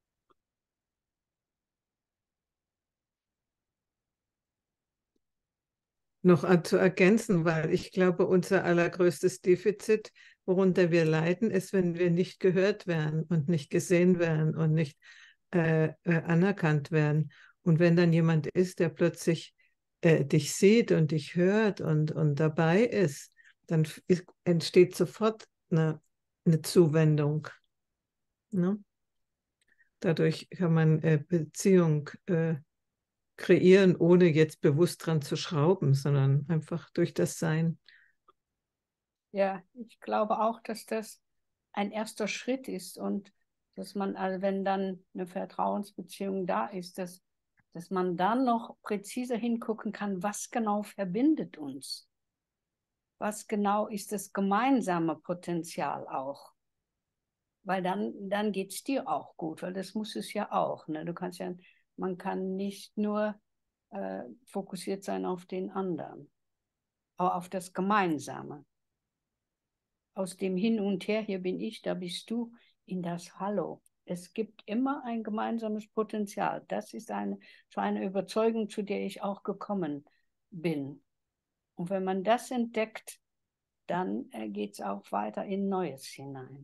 Noch zu ergänzen, weil ich glaube, unser allergrößtes Defizit, worunter wir leiden, ist, wenn wir nicht gehört werden und nicht gesehen werden und nicht anerkannt werden. Und wenn dann jemand ist, der plötzlich dich sieht und dich hört und dabei ist, dann entsteht sofort eine Zuwendung. Ne? Dadurch kann man Beziehung kreieren, ohne jetzt bewusst dran zu schrauben, sondern einfach durch das Sein. Ja, ich glaube auch, dass das ein erster Schritt ist und dass man, also wenn dann eine Vertrauensbeziehung da ist, dass man dann noch präziser hingucken kann, was genau verbindet uns. Was genau ist das gemeinsame Potenzial auch? Weil dann geht es dir auch gut, weil das muss es ja auch. Ne? Man kann nicht nur fokussiert sein auf den anderen, aber auf das Gemeinsame. Aus dem Hin und Her, hier bin ich, da bist du, in das Hallo. Es gibt immer ein gemeinsames Potenzial. Das ist so eine Überzeugung, zu der ich auch gekommen bin. Und wenn man das entdeckt, dann geht es auch weiter in Neues hinein.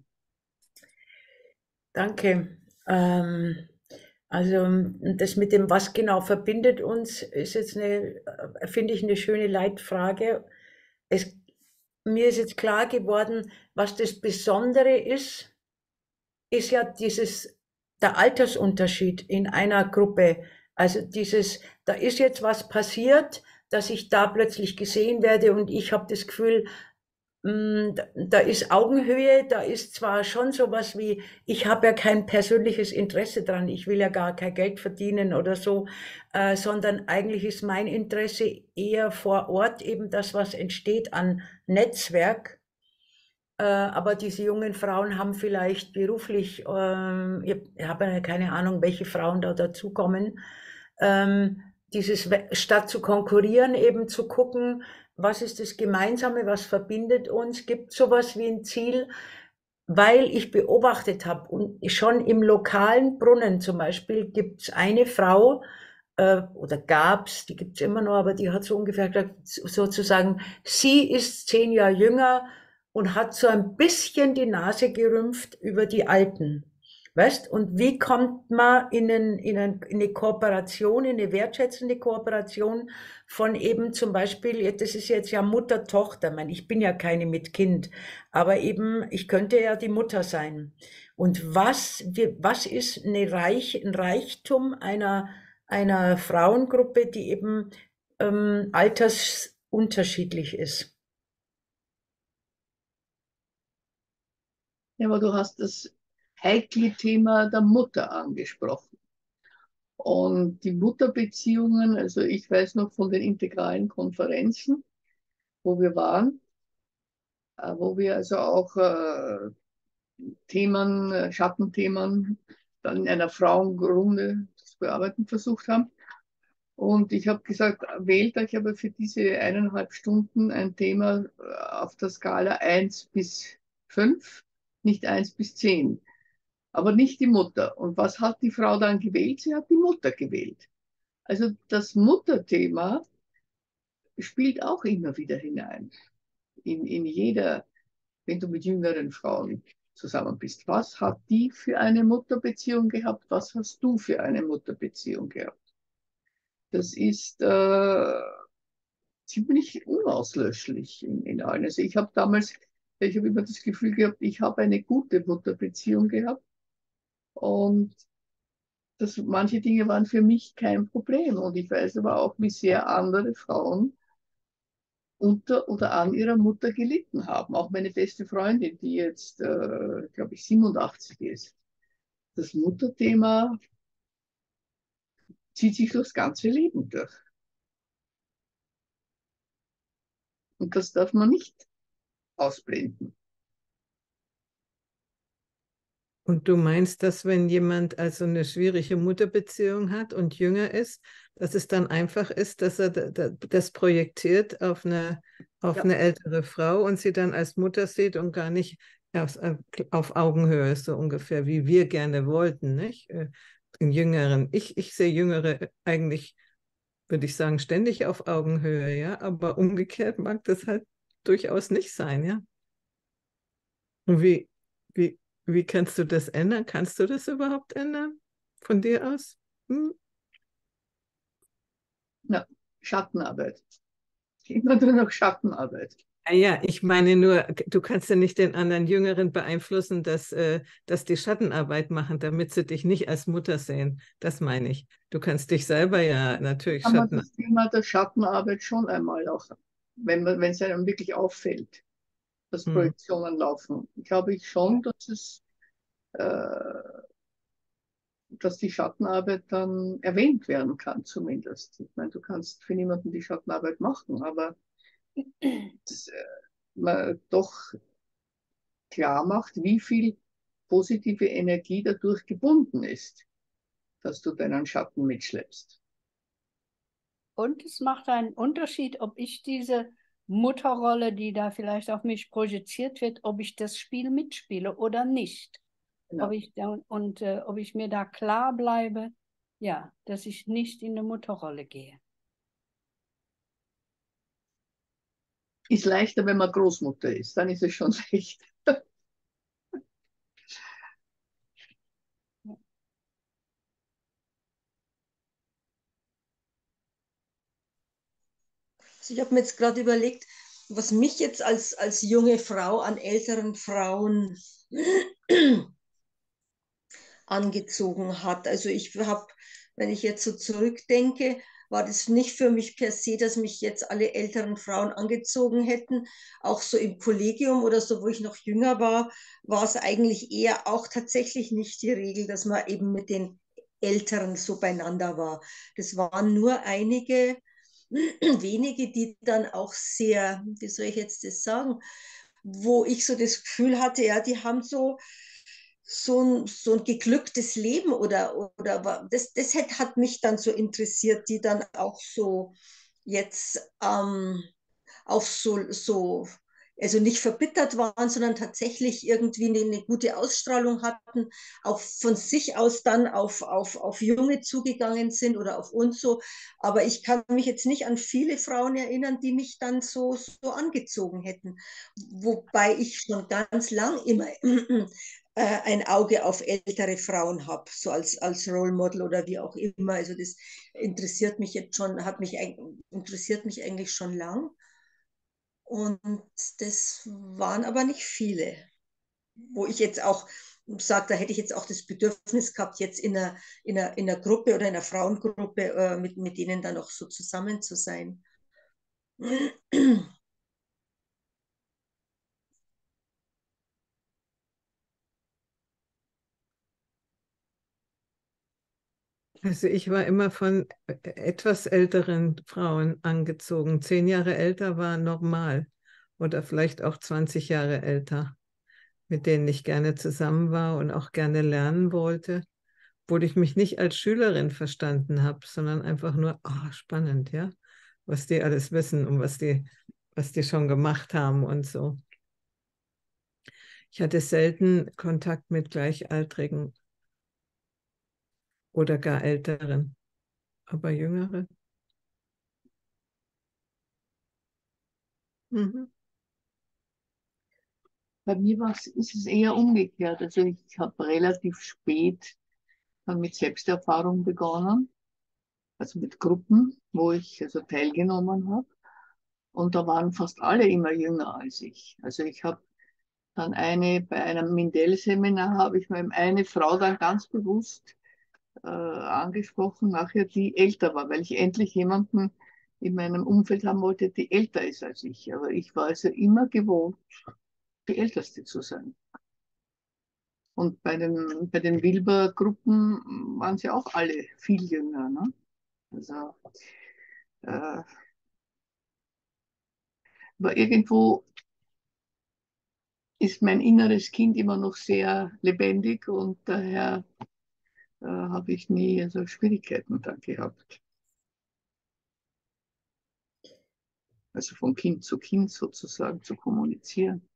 Danke. Also das mit dem, was genau verbindet uns, ist jetzt finde ich, eine schöne Leitfrage. Mir ist jetzt klar geworden, was das Besondere ist ja der Altersunterschied in einer Gruppe. Also da ist jetzt was passiert, dass ich da plötzlich gesehen werde und ich habe das Gefühl, da ist Augenhöhe, da ist zwar schon sowas wie, ich habe ja kein persönliches Interesse dran, ich will ja gar kein Geld verdienen oder so, sondern eigentlich ist mein Interesse eher vor Ort eben das, was entsteht an Netzwerk. aber diese jungen Frauen haben vielleicht beruflich, ich habe ja keine Ahnung, welche Frauen da dazukommen, statt zu konkurrieren, eben zu gucken, was ist das Gemeinsame, was verbindet uns, gibt es sowas wie ein Ziel, weil ich beobachtet habe, und schon im lokalen Brunnen zum Beispiel gibt es eine Frau, oder gab es, die gibt es immer noch, aber die hat so ungefähr gesagt, sozusagen, sie ist 10 Jahre jünger und hat so ein bisschen die Nase gerümpft über die Alten. Weißt? Und wie kommt man in eine Kooperation, in eine wertschätzende Kooperation von eben zum Beispiel, das ist jetzt ja Mutter-Tochter, ich meine, ich bin ja keine mit Kind, aber eben, ich könnte ja die Mutter sein. Und was ist ein Reichtum einer Frauengruppe, die eben altersunterschiedlich ist? Ja, aber du hast das heikle Thema der Mutter angesprochen. Und die Mutterbeziehungen, also ich weiß noch von den integralen Konferenzen, wo wir waren, wo wir also auch Schattenthemen dann in einer Frauenrunde zu bearbeiten versucht haben. Und ich habe gesagt, wählt euch aber für diese 1,5 Stunden ein Thema auf der Skala 1 bis 5, nicht 1 bis 10. Aber nicht die Mutter. Und was hat die Frau dann gewählt? Sie hat die Mutter gewählt. Also das Mutterthema spielt auch immer wieder hinein. In jeder, wenn du mit jüngeren Frauen zusammen bist. Was hat die für eine Mutterbeziehung gehabt? Was hast du für eine Mutterbeziehung gehabt? Das ist ziemlich unauslöschlich in allen. Also ich habe immer das Gefühl gehabt, ich habe eine gute Mutterbeziehung gehabt und manche Dinge waren für mich kein Problem. Und ich weiß aber auch, wie sehr andere Frauen unter oder an ihrer Mutter gelitten haben. Auch meine beste Freundin, die jetzt, glaube ich, 87 ist. Das Mutterthema zieht sich durchs ganze Leben durch. Und das darf man nicht ausblenden. Und du meinst, dass wenn jemand also eine schwierige Mutterbeziehung hat und jünger ist, dass es dann einfach ist, dass er das projektiert auf eine ältere Frau und sie dann als Mutter sieht und gar nicht auf Augenhöhe, so ungefähr, wie wir gerne wollten, nicht? In Jüngeren. Ich sehe Jüngere eigentlich, würde ich sagen, ständig auf Augenhöhe, ja, aber umgekehrt mag das halt durchaus nicht sein, ja. Und wie, wie kannst du das ändern? Kannst du das überhaupt ändern? Von dir aus? Hm? Ja, Schattenarbeit. Immer nur noch Schattenarbeit. Ja, ich meine nur, du kannst ja nicht den anderen Jüngeren beeinflussen, dass die Schattenarbeit machen, damit sie dich nicht als Mutter sehen. Das meine ich. Du kannst dich selber ja natürlich Kann man das Thema der Schattenarbeit schon einmal auch, wenn es einem wirklich auffällt, dass Projektionen laufen, glaube ich schon, dass die Schattenarbeit dann erwähnt werden kann, zumindest. Ich meine, du kannst für niemanden die Schattenarbeit machen, aber man doch klar macht, wie viel positive Energie dadurch gebunden ist, dass du deinen Schatten mitschleppst. Und es macht einen Unterschied, ob ich diese Mutterrolle, die da vielleicht auf mich projiziert wird, ob ich das Spiel mitspiele oder nicht. Genau. Ob ich mir da klar bleibe, ja, dass ich nicht in eine Mutterrolle gehe. Ist leichter, wenn man Großmutter ist, dann ist es schon leicht. Also ich habe mir jetzt gerade überlegt, was mich jetzt als junge Frau an älteren Frauen angezogen hat. Also ich habe, wenn ich jetzt so zurückdenke, war das nicht für mich per se, dass mich jetzt alle älteren Frauen angezogen hätten. Auch so im Kollegium oder so, wo ich noch jünger war es eigentlich eher auch tatsächlich nicht die Regel, dass man eben mit den Älteren so beieinander war. Das waren nur wenige, die dann auch sehr, wie soll ich jetzt das sagen, wo ich so das Gefühl hatte, ja, die haben so ein geglücktes Leben oder hat mich dann so interessiert, die dann auch so jetzt auch also nicht verbittert waren, sondern tatsächlich irgendwie eine gute Ausstrahlung hatten, auch von sich aus dann auf Junge zugegangen sind oder auf uns so. Aber ich kann mich jetzt nicht an viele Frauen erinnern, die mich dann so angezogen hätten. Wobei ich schon ganz lang immer ein Auge auf ältere Frauen habe, so als Role Model oder wie auch immer. Also das interessiert mich jetzt schon, interessiert mich eigentlich schon lang. Und das waren aber nicht viele, wo ich jetzt auch sage, da hätte ich jetzt auch das Bedürfnis gehabt, jetzt in einer Gruppe oder in einer Frauengruppe mit denen dann auch so zusammen zu sein. Also ich war immer von etwas älteren Frauen angezogen. 10 Jahre älter war normal oder vielleicht auch 20 Jahre älter, mit denen ich gerne zusammen war und auch gerne lernen wollte, obwohl ich mich nicht als Schülerin verstanden habe, sondern einfach nur, spannend, ja, was die alles wissen und was die schon gemacht haben und so. Ich hatte selten Kontakt mit Gleichaltrigen oder gar Älteren, aber Jüngere. Mhm. Bei mir ist es eher umgekehrt. Also ich habe relativ spät dann mit Selbsterfahrung begonnen, also mit Gruppen, wo ich also teilgenommen habe. Und da waren fast alle immer jünger als ich. Also ich habe dann bei einem Mindell-Seminar habe ich mir eine Frau dann ganz bewusst angesprochen, nachher, die älter war, weil ich endlich jemanden in meinem Umfeld haben wollte, die älter ist als ich. Aber ich war also immer gewohnt, die Älteste zu sein. Und bei den Wilber-Gruppen waren sie auch alle viel jünger. Ne? Also, äh, aber irgendwo ist mein inneres Kind immer noch sehr lebendig und daher habe ich nie so Schwierigkeiten da gehabt. Also von Kind zu Kind sozusagen zu kommunizieren.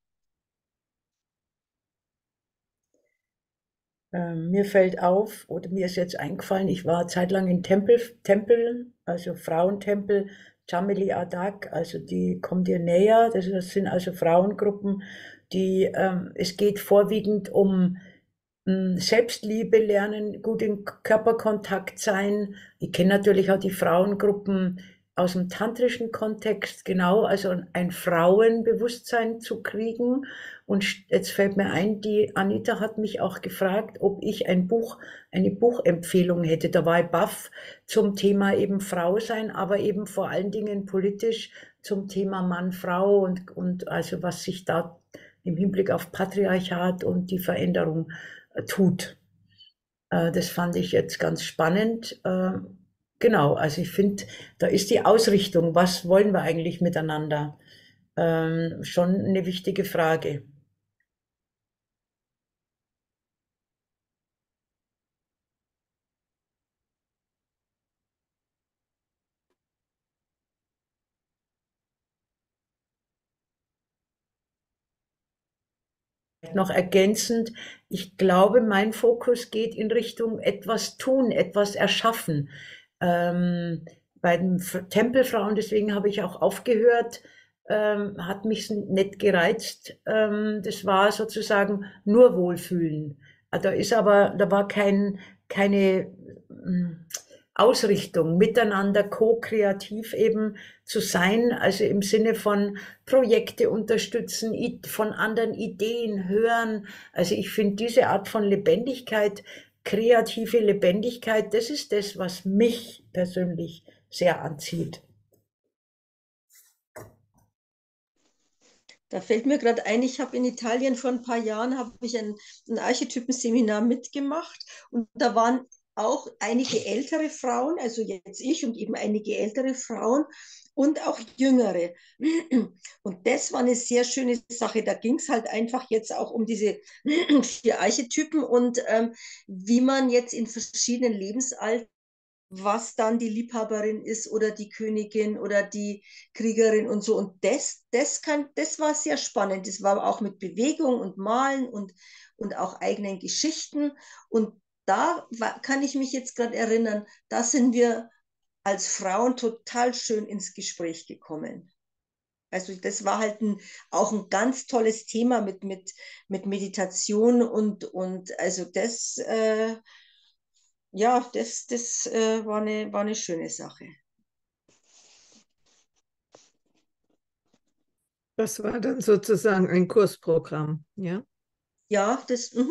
Mir fällt auf, oder mir ist jetzt eingefallen, ich war zeitlang in Tempeln, also Frauentempel, Chameli Adak, also die kommt dir näher, das sind also Frauengruppen, es geht vorwiegend um Selbstliebe lernen, gut in Körperkontakt sein. Ich kenne natürlich auch die Frauengruppen aus dem tantrischen Kontext, genau, also ein Frauenbewusstsein zu kriegen. Und jetzt fällt mir ein, die Anita hat mich auch gefragt, ob ich eine Buchempfehlung hätte. Da war ich baff zum Thema eben Frau sein, aber eben vor allen Dingen politisch zum Thema Mann, Frau und also was sich da im Hinblick auf Patriarchat und die Veränderung tut. Das fand ich jetzt ganz spannend. Genau, also ich finde, da ist die Ausrichtung, was wollen wir eigentlich miteinander, schon eine wichtige Frage. Noch ergänzend, ich glaube, mein Fokus geht in Richtung etwas tun, etwas erschaffen. Bei den Tempelfrauen, deswegen habe ich auch aufgehört, hat mich nicht gereizt. Das war sozusagen nur Wohlfühlen. Da war keine Ausrichtung, miteinander ko-kreativ eben zu sein, also im Sinne von Projekte unterstützen, von anderen Ideen hören. Also ich finde diese Art von Lebendigkeit, kreative Lebendigkeit, das ist das, was mich persönlich sehr anzieht. Da fällt mir gerade ein, ich habe in Italien vor ein paar Jahren ein Archetypenseminar mitgemacht und da waren auch einige ältere Frauen, also jetzt ich und eben einige ältere Frauen und auch jüngere. Und das war eine sehr schöne Sache. Da ging es halt einfach jetzt auch um diese 4 Archetypen und wie man jetzt in verschiedenen Lebensaltern, was dann die Liebhaberin ist oder die Königin oder die Kriegerin und so. Und das war sehr spannend. Das war auch mit Bewegung und Malen und auch eigenen Geschichten. Und da kann ich mich jetzt gerade erinnern, da sind wir als Frauen total schön ins Gespräch gekommen. Also das war halt auch ein ganz tolles Thema mit Meditation und also ja, das war eine schöne Sache. Das war dann sozusagen ein Kursprogramm, ja? Ja,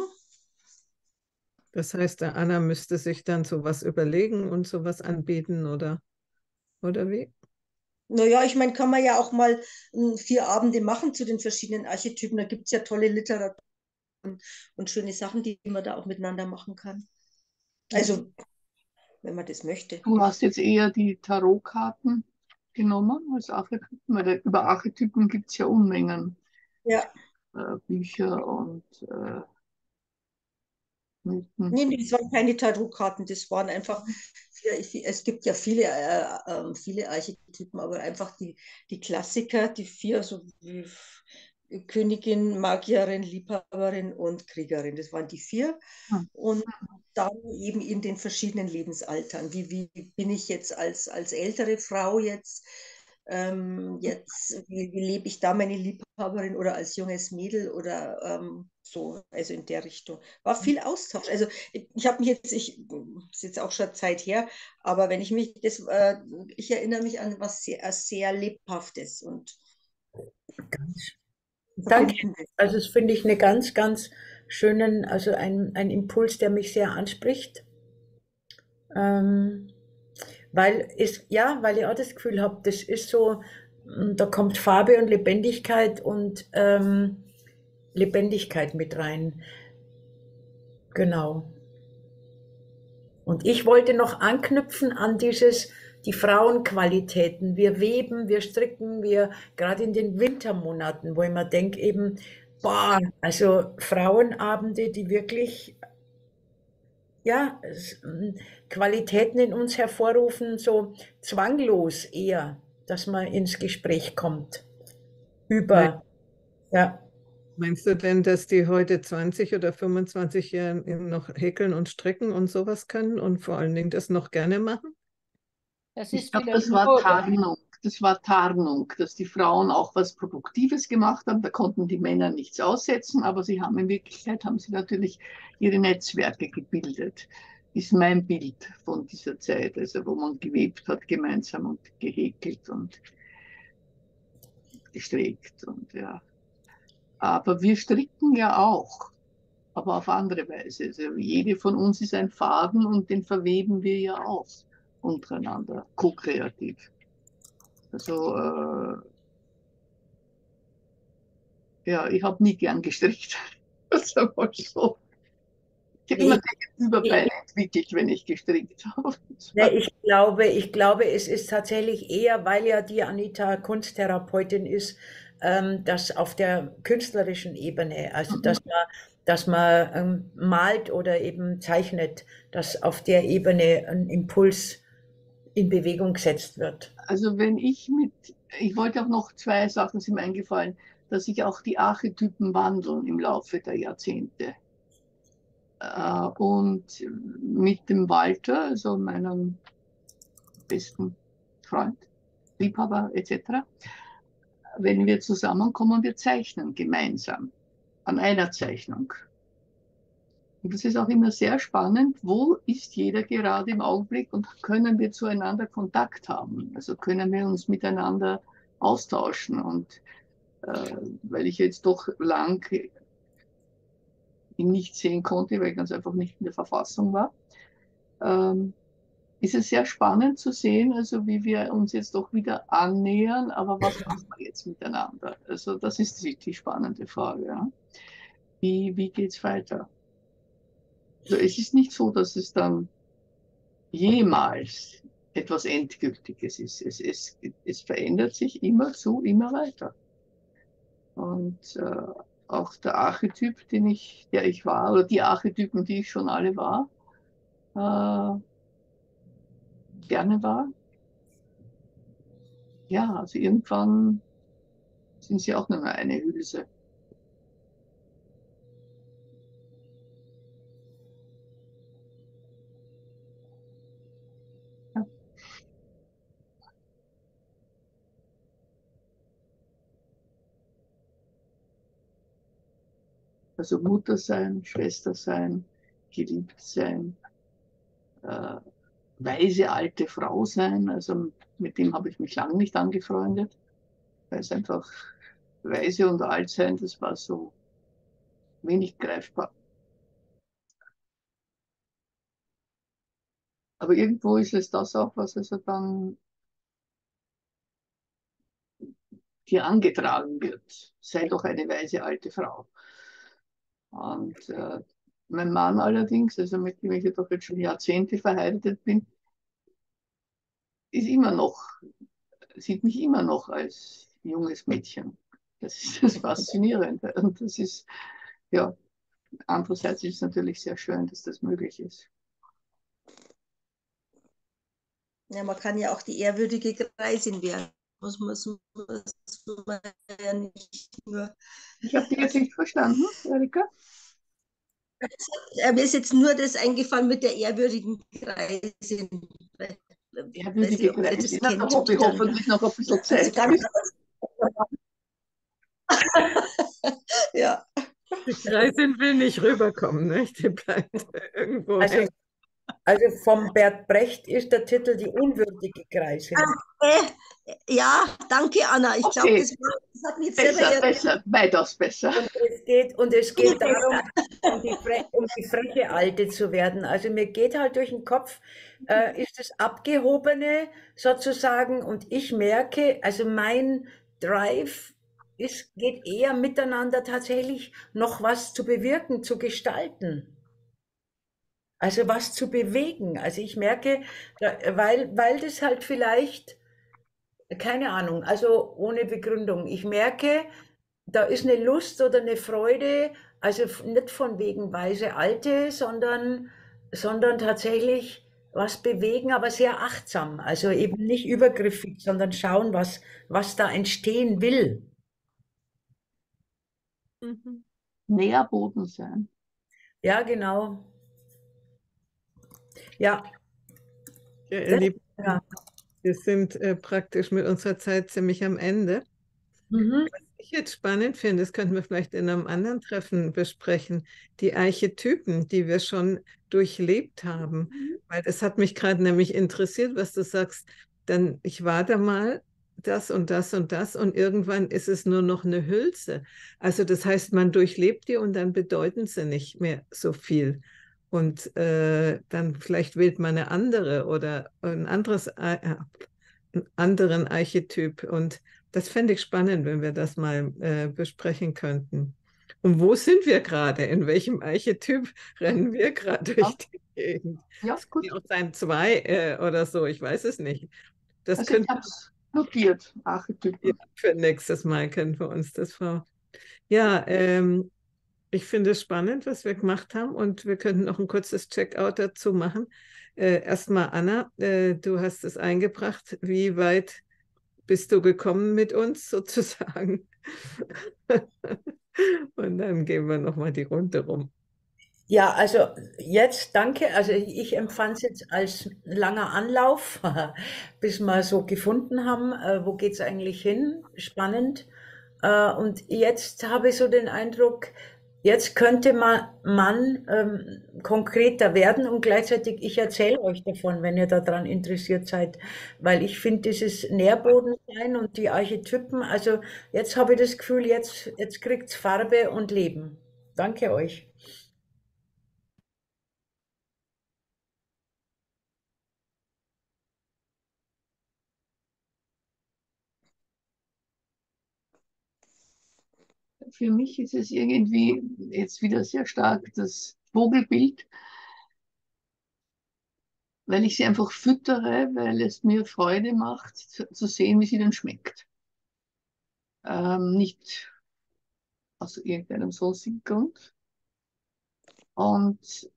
Das heißt, der Anna müsste sich dann sowas überlegen und sowas anbieten oder wie? naja, ich meine, kann man ja auch mal 4 Abende machen zu den verschiedenen Archetypen. Da gibt es ja tolle Literatur und schöne Sachen, die man da auch miteinander machen kann. Also, wenn man das möchte. Du hast jetzt eher die Tarotkarten genommen als Archetypen, weil über Archetypen gibt es ja Unmengen Ja. Bücher und Mythen. Nee, das waren keine Tarotkarten, das waren einfach, es gibt ja viele Archetypen, aber einfach die Klassiker, die 4, so wie Königin, Magierin, Liebhaberin und Kriegerin, das waren die 4. Hm. Und dann eben in den verschiedenen Lebensaltern. Wie bin ich jetzt als ältere Frau jetzt? Wie lebe ich da meine Liebhaberin oder als junges Mädel oder so, also in der Richtung. War viel Austausch. Also ich habe mich jetzt, ist jetzt auch schon Zeit her, aber wenn ich mich, ich erinnere mich an was sehr Lebhaftes und Danke. Verbindendes. Also das finde ich eine ganz, ganz schönen, also ein Impuls, der mich sehr anspricht. Weil weil ich auch das Gefühl habe, das ist so, da kommt Farbe und Lebendigkeit und Lebendigkeit mit rein. Genau. Und ich wollte noch anknüpfen an die Frauenqualitäten. Wir weben, wir stricken, wir, gerade in den Wintermonaten, wo ich mir denke eben, boah, also Frauenabende, die wirklich, ja, Qualitäten in uns hervorrufen, so zwanglos eher, dass man ins Gespräch kommt. Ja. Meinst du denn, dass die heute 20 oder 25 Jahre noch häkeln und stricken und sowas können und vor allen Dingen das noch gerne machen? Das Ich ist glaube, wieder das war Mode. Tarnung. Das war Tarnung, dass die Frauen auch was Produktives gemacht haben. Da konnten die Männer nichts aussetzen, aber sie haben in Wirklichkeit haben sie natürlich ihre Netzwerke gebildet. Ist mein Bild von dieser Zeit, also wo man gewebt hat gemeinsam und gehäkelt und gestrickt und ja. Aber wir stricken ja auch, aber auf andere Weise. Also jede von uns ist ein Faden und den verweben wir ja auch untereinander, ko-kreativ. Also ja, ich habe nie gern gestrickt. Das war mal so. Ich habe immer Nee, die Überbeine entwickelt, wenn ich gestrickt habe. ne, ich glaube, es ist tatsächlich eher, weil ja die Anita Kunsttherapeutin ist, dass auf der künstlerischen Ebene, also dass man malt oder eben zeichnet, dass auf der Ebene ein Impuls in Bewegung gesetzt wird. Also ich wollte auch noch 2 Sachen sind mir eingefallen, dass sich auch die Archetypen wandeln im Laufe der Jahrzehnte. Und mit dem Walter, also meinem besten Freund, Liebhaber etc., wenn wir zusammenkommen, wir zeichnen gemeinsam an einer Zeichnung. Und das ist auch immer sehr spannend, wo ist jeder gerade im Augenblick und können wir zueinander Kontakt haben? Also können wir uns miteinander austauschen. Und weil ich jetzt doch lang ihn nicht sehen konnte, weil ich ganz einfach nicht in der Verfassung war, ist es sehr spannend zu sehen, also wie wir uns jetzt doch wieder annähern, aber was machen wir jetzt miteinander? Also das ist die spannende Frage. Ja? Wie geht es weiter? Also es ist nicht so, dass es dann jemals etwas Endgültiges ist. Es verändert sich immer so, immer weiter. Und auch der Archetyp, der ich war, oder die Archetypen, die ich schon alle war, gerne war, ja, also irgendwann sind sie auch nur mehr eine Hülse. Ja. Also Mutter sein, Schwester sein, geliebt sein, weise alte Frau sein. Also mit dem habe ich mich lange nicht angefreundet, weil es einfach weise und alt sein, das war so wenig greifbar. Aber irgendwo ist es das auch, was also dann dir angetragen wird. Sei doch eine weise alte Frau. Und mein Mann allerdings, also mit dem ich ja doch jetzt schon Jahrzehnte verheiratet bin, ist immer noch, sieht mich immer noch als junges Mädchen. Das ist das Faszinierende. Und das ist, ja, andererseits ist es natürlich sehr schön, dass das möglich ist. Ja, man kann ja auch die ehrwürdige Greisin werden. Muss man ja nicht nur. Ich habe dich jetzt nicht verstanden, Erika. Mir ist jetzt nur das eingefallen mit der ehrwürdigen Greisin. Ehrwürdige Greisin. Na, da habe ich hoffentlich noch ein bisschen Zeit. Ja. Die Greisin will nicht rüberkommen, ne? Die bleibt irgendwo Also, hängen. also vom Bert Brecht ist der Titel Die unwürdige Greisin. Ja, danke, Anna. Ich glaube, Okay. das hat mich jetzt Besser, weitaus besser. Und es geht darum, um die freche Alte zu werden. Also mir geht halt durch den Kopf, ist das Abgehobene sozusagen, und ich merke, also mein Drive geht eher miteinander tatsächlich noch was zu bewirken, zu gestalten. Also was zu bewegen. Also ich merke, weil das halt vielleicht, keine Ahnung, also ohne Begründung, ich merke, da ist eine Lust oder eine Freude, also nicht von wegen weise Alte, sondern tatsächlich was bewegen, aber sehr achtsam. Also eben nicht übergriffig, sondern schauen, was da entstehen will. Mhm. Nährboden sein. Ja, genau. Ja, Ja, ihr Lieben, ja. wir sind praktisch mit unserer Zeit ziemlich am Ende. Mhm. Was ich jetzt spannend finde, das könnten wir vielleicht in einem anderen Treffen besprechen, die Archetypen, die wir schon durchlebt haben. Weil das hat mich gerade nämlich interessiert, was du sagst. Dann, ich war da mal das und das und das und irgendwann ist es nur noch eine Hülse. Also das heißt, man durchlebt die und dann bedeuten sie nicht mehr so viel. Und dann vielleicht wählt man eine andere oder ein anderes, einen anderen Archetyp. Und das fände ich spannend, wenn wir das mal besprechen könnten. Und wo sind wir gerade? In welchem Archetyp rennen wir gerade durch die Gegend? Ja, Es kann gut. ja auch sein, zwei oder so, ich weiß es nicht. Das Also ich könnte habe es notiert, ja, Archetypen. für nächstes Mal können wir uns das vor. Ja, ich finde es spannend, was wir gemacht haben und wir könnten noch ein kurzes Checkout dazu machen. Erstmal, Anna, du hast es eingebracht. Wie weit bist du gekommen mit uns sozusagen? Und dann gehen wir nochmal die Runde rum. Ja, also jetzt danke. Also ich empfand es jetzt als langer Anlauf, bis wir so gefunden haben, wo geht's eigentlich hin? Spannend. Und jetzt habe ich so den Eindruck, jetzt könnte man konkreter werden, und gleichzeitig ich erzähle euch davon, wenn ihr daran interessiert seid, weil ich finde dieses Nährbodensein und die Archetypen, also jetzt habe ich das Gefühl, jetzt kriegt's Farbe und Leben. Danke euch. Für mich ist es irgendwie jetzt wieder sehr stark das Vogelbild, weil ich sie einfach füttere, weil es mir Freude macht, zu sehen, wie sie dann schmeckt. Nicht aus irgendeinem sonstigen Grund. Und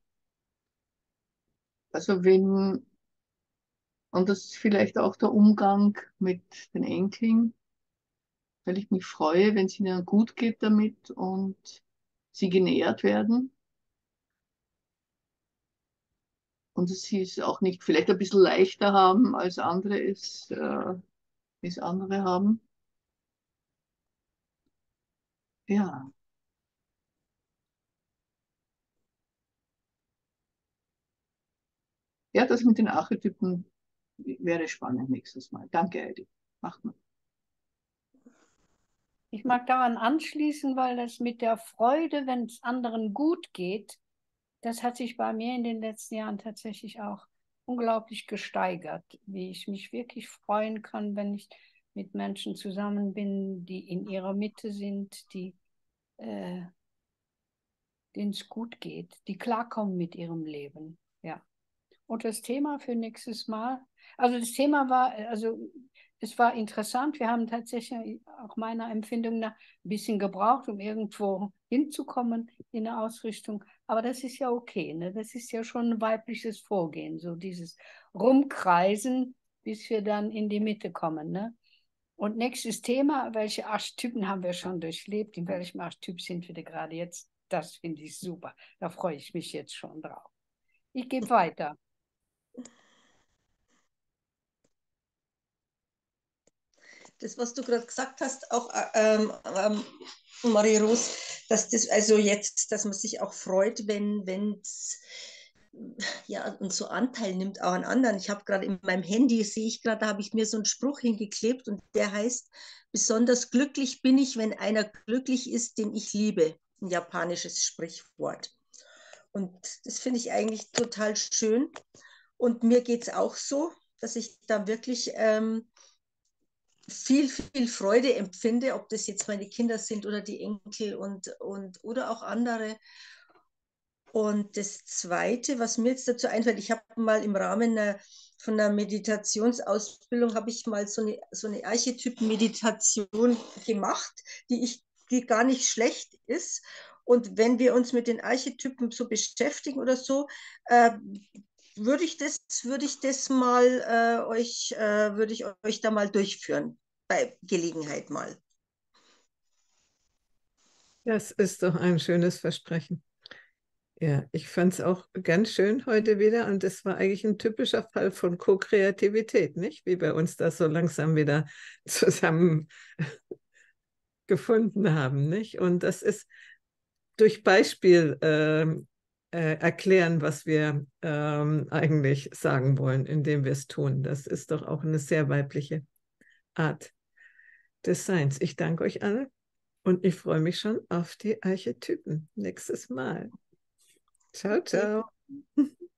also wenn, und das ist vielleicht auch der Umgang mit den Enkeln, weil ich mich freue, wenn es ihnen gut geht damit und sie genährt werden. Und dass sie es auch nicht vielleicht ein bisschen leichter haben, als es andere haben. Ja, ja, das mit den Archetypen wäre spannend nächstes Mal. Danke, Heidi. Macht mal. Ich mag daran anschließen, weil das mit der Freude, wenn es anderen gut geht, das hat sich bei mir in den letzten Jahren tatsächlich auch unglaublich gesteigert, wie ich mich wirklich freuen kann, wenn ich mit Menschen zusammen bin, die in ihrer Mitte sind, denen es gut geht, die klarkommen mit ihrem Leben. Ja. Und das Thema für nächstes Mal, also das Thema war, also es war interessant. Wir haben tatsächlich auch meiner Empfindung nach ein bisschen gebraucht, um irgendwo hinzukommen in der Ausrichtung. Aber das ist ja okay, ne? Das ist ja schon ein weibliches Vorgehen, so dieses Rumkreisen, bis wir dann in die Mitte kommen, ne? Und nächstes Thema, welche Archetypen haben wir schon durchlebt? In welchem Archetyp sind wir gerade jetzt? Das finde ich super. Da freue ich mich jetzt schon drauf. Ich gebe weiter. Das, was du gerade gesagt hast, auch Marie-Rose, dass das also jetzt, dass man sich auch freut, wenn es ja, und so Anteil nimmt auch an anderen. Ich habe gerade in meinem Handy, sehe ich gerade, da habe ich mir so einen Spruch hingeklebt und der heißt, besonders glücklich bin ich, wenn einer glücklich ist, den ich liebe. Ein japanisches Sprichwort. Und das finde ich eigentlich total schön. Und mir geht es auch so, dass ich da wirklich viel Freude empfinde, ob das jetzt meine Kinder sind oder die Enkel oder auch andere. Und das Zweite, was mir jetzt dazu einfällt, ich habe mal im Rahmen von einer Meditationsausbildung, habe ich mal so eine Archetypen-Meditation gemacht, die gar nicht schlecht ist. Und wenn wir uns mit den Archetypen so beschäftigen oder so, würde ich das mal würde ich euch da mal durchführen, bei Gelegenheit mal. Das ist doch ein schönes Versprechen. Ja, ich fand es auch ganz schön heute wieder und es war eigentlich ein typischer Fall von Co-Kreativität, nicht? Wie wir uns das so langsam wieder zusammen gefunden haben, nicht? Und das ist durch Beispiel erklären, was wir eigentlich sagen wollen, indem wir es tun. Das ist doch auch eine sehr weibliche Art des Seins. Ich danke euch alle und ich freue mich schon auf die Archetypen nächstes Mal. Ciao, ciao.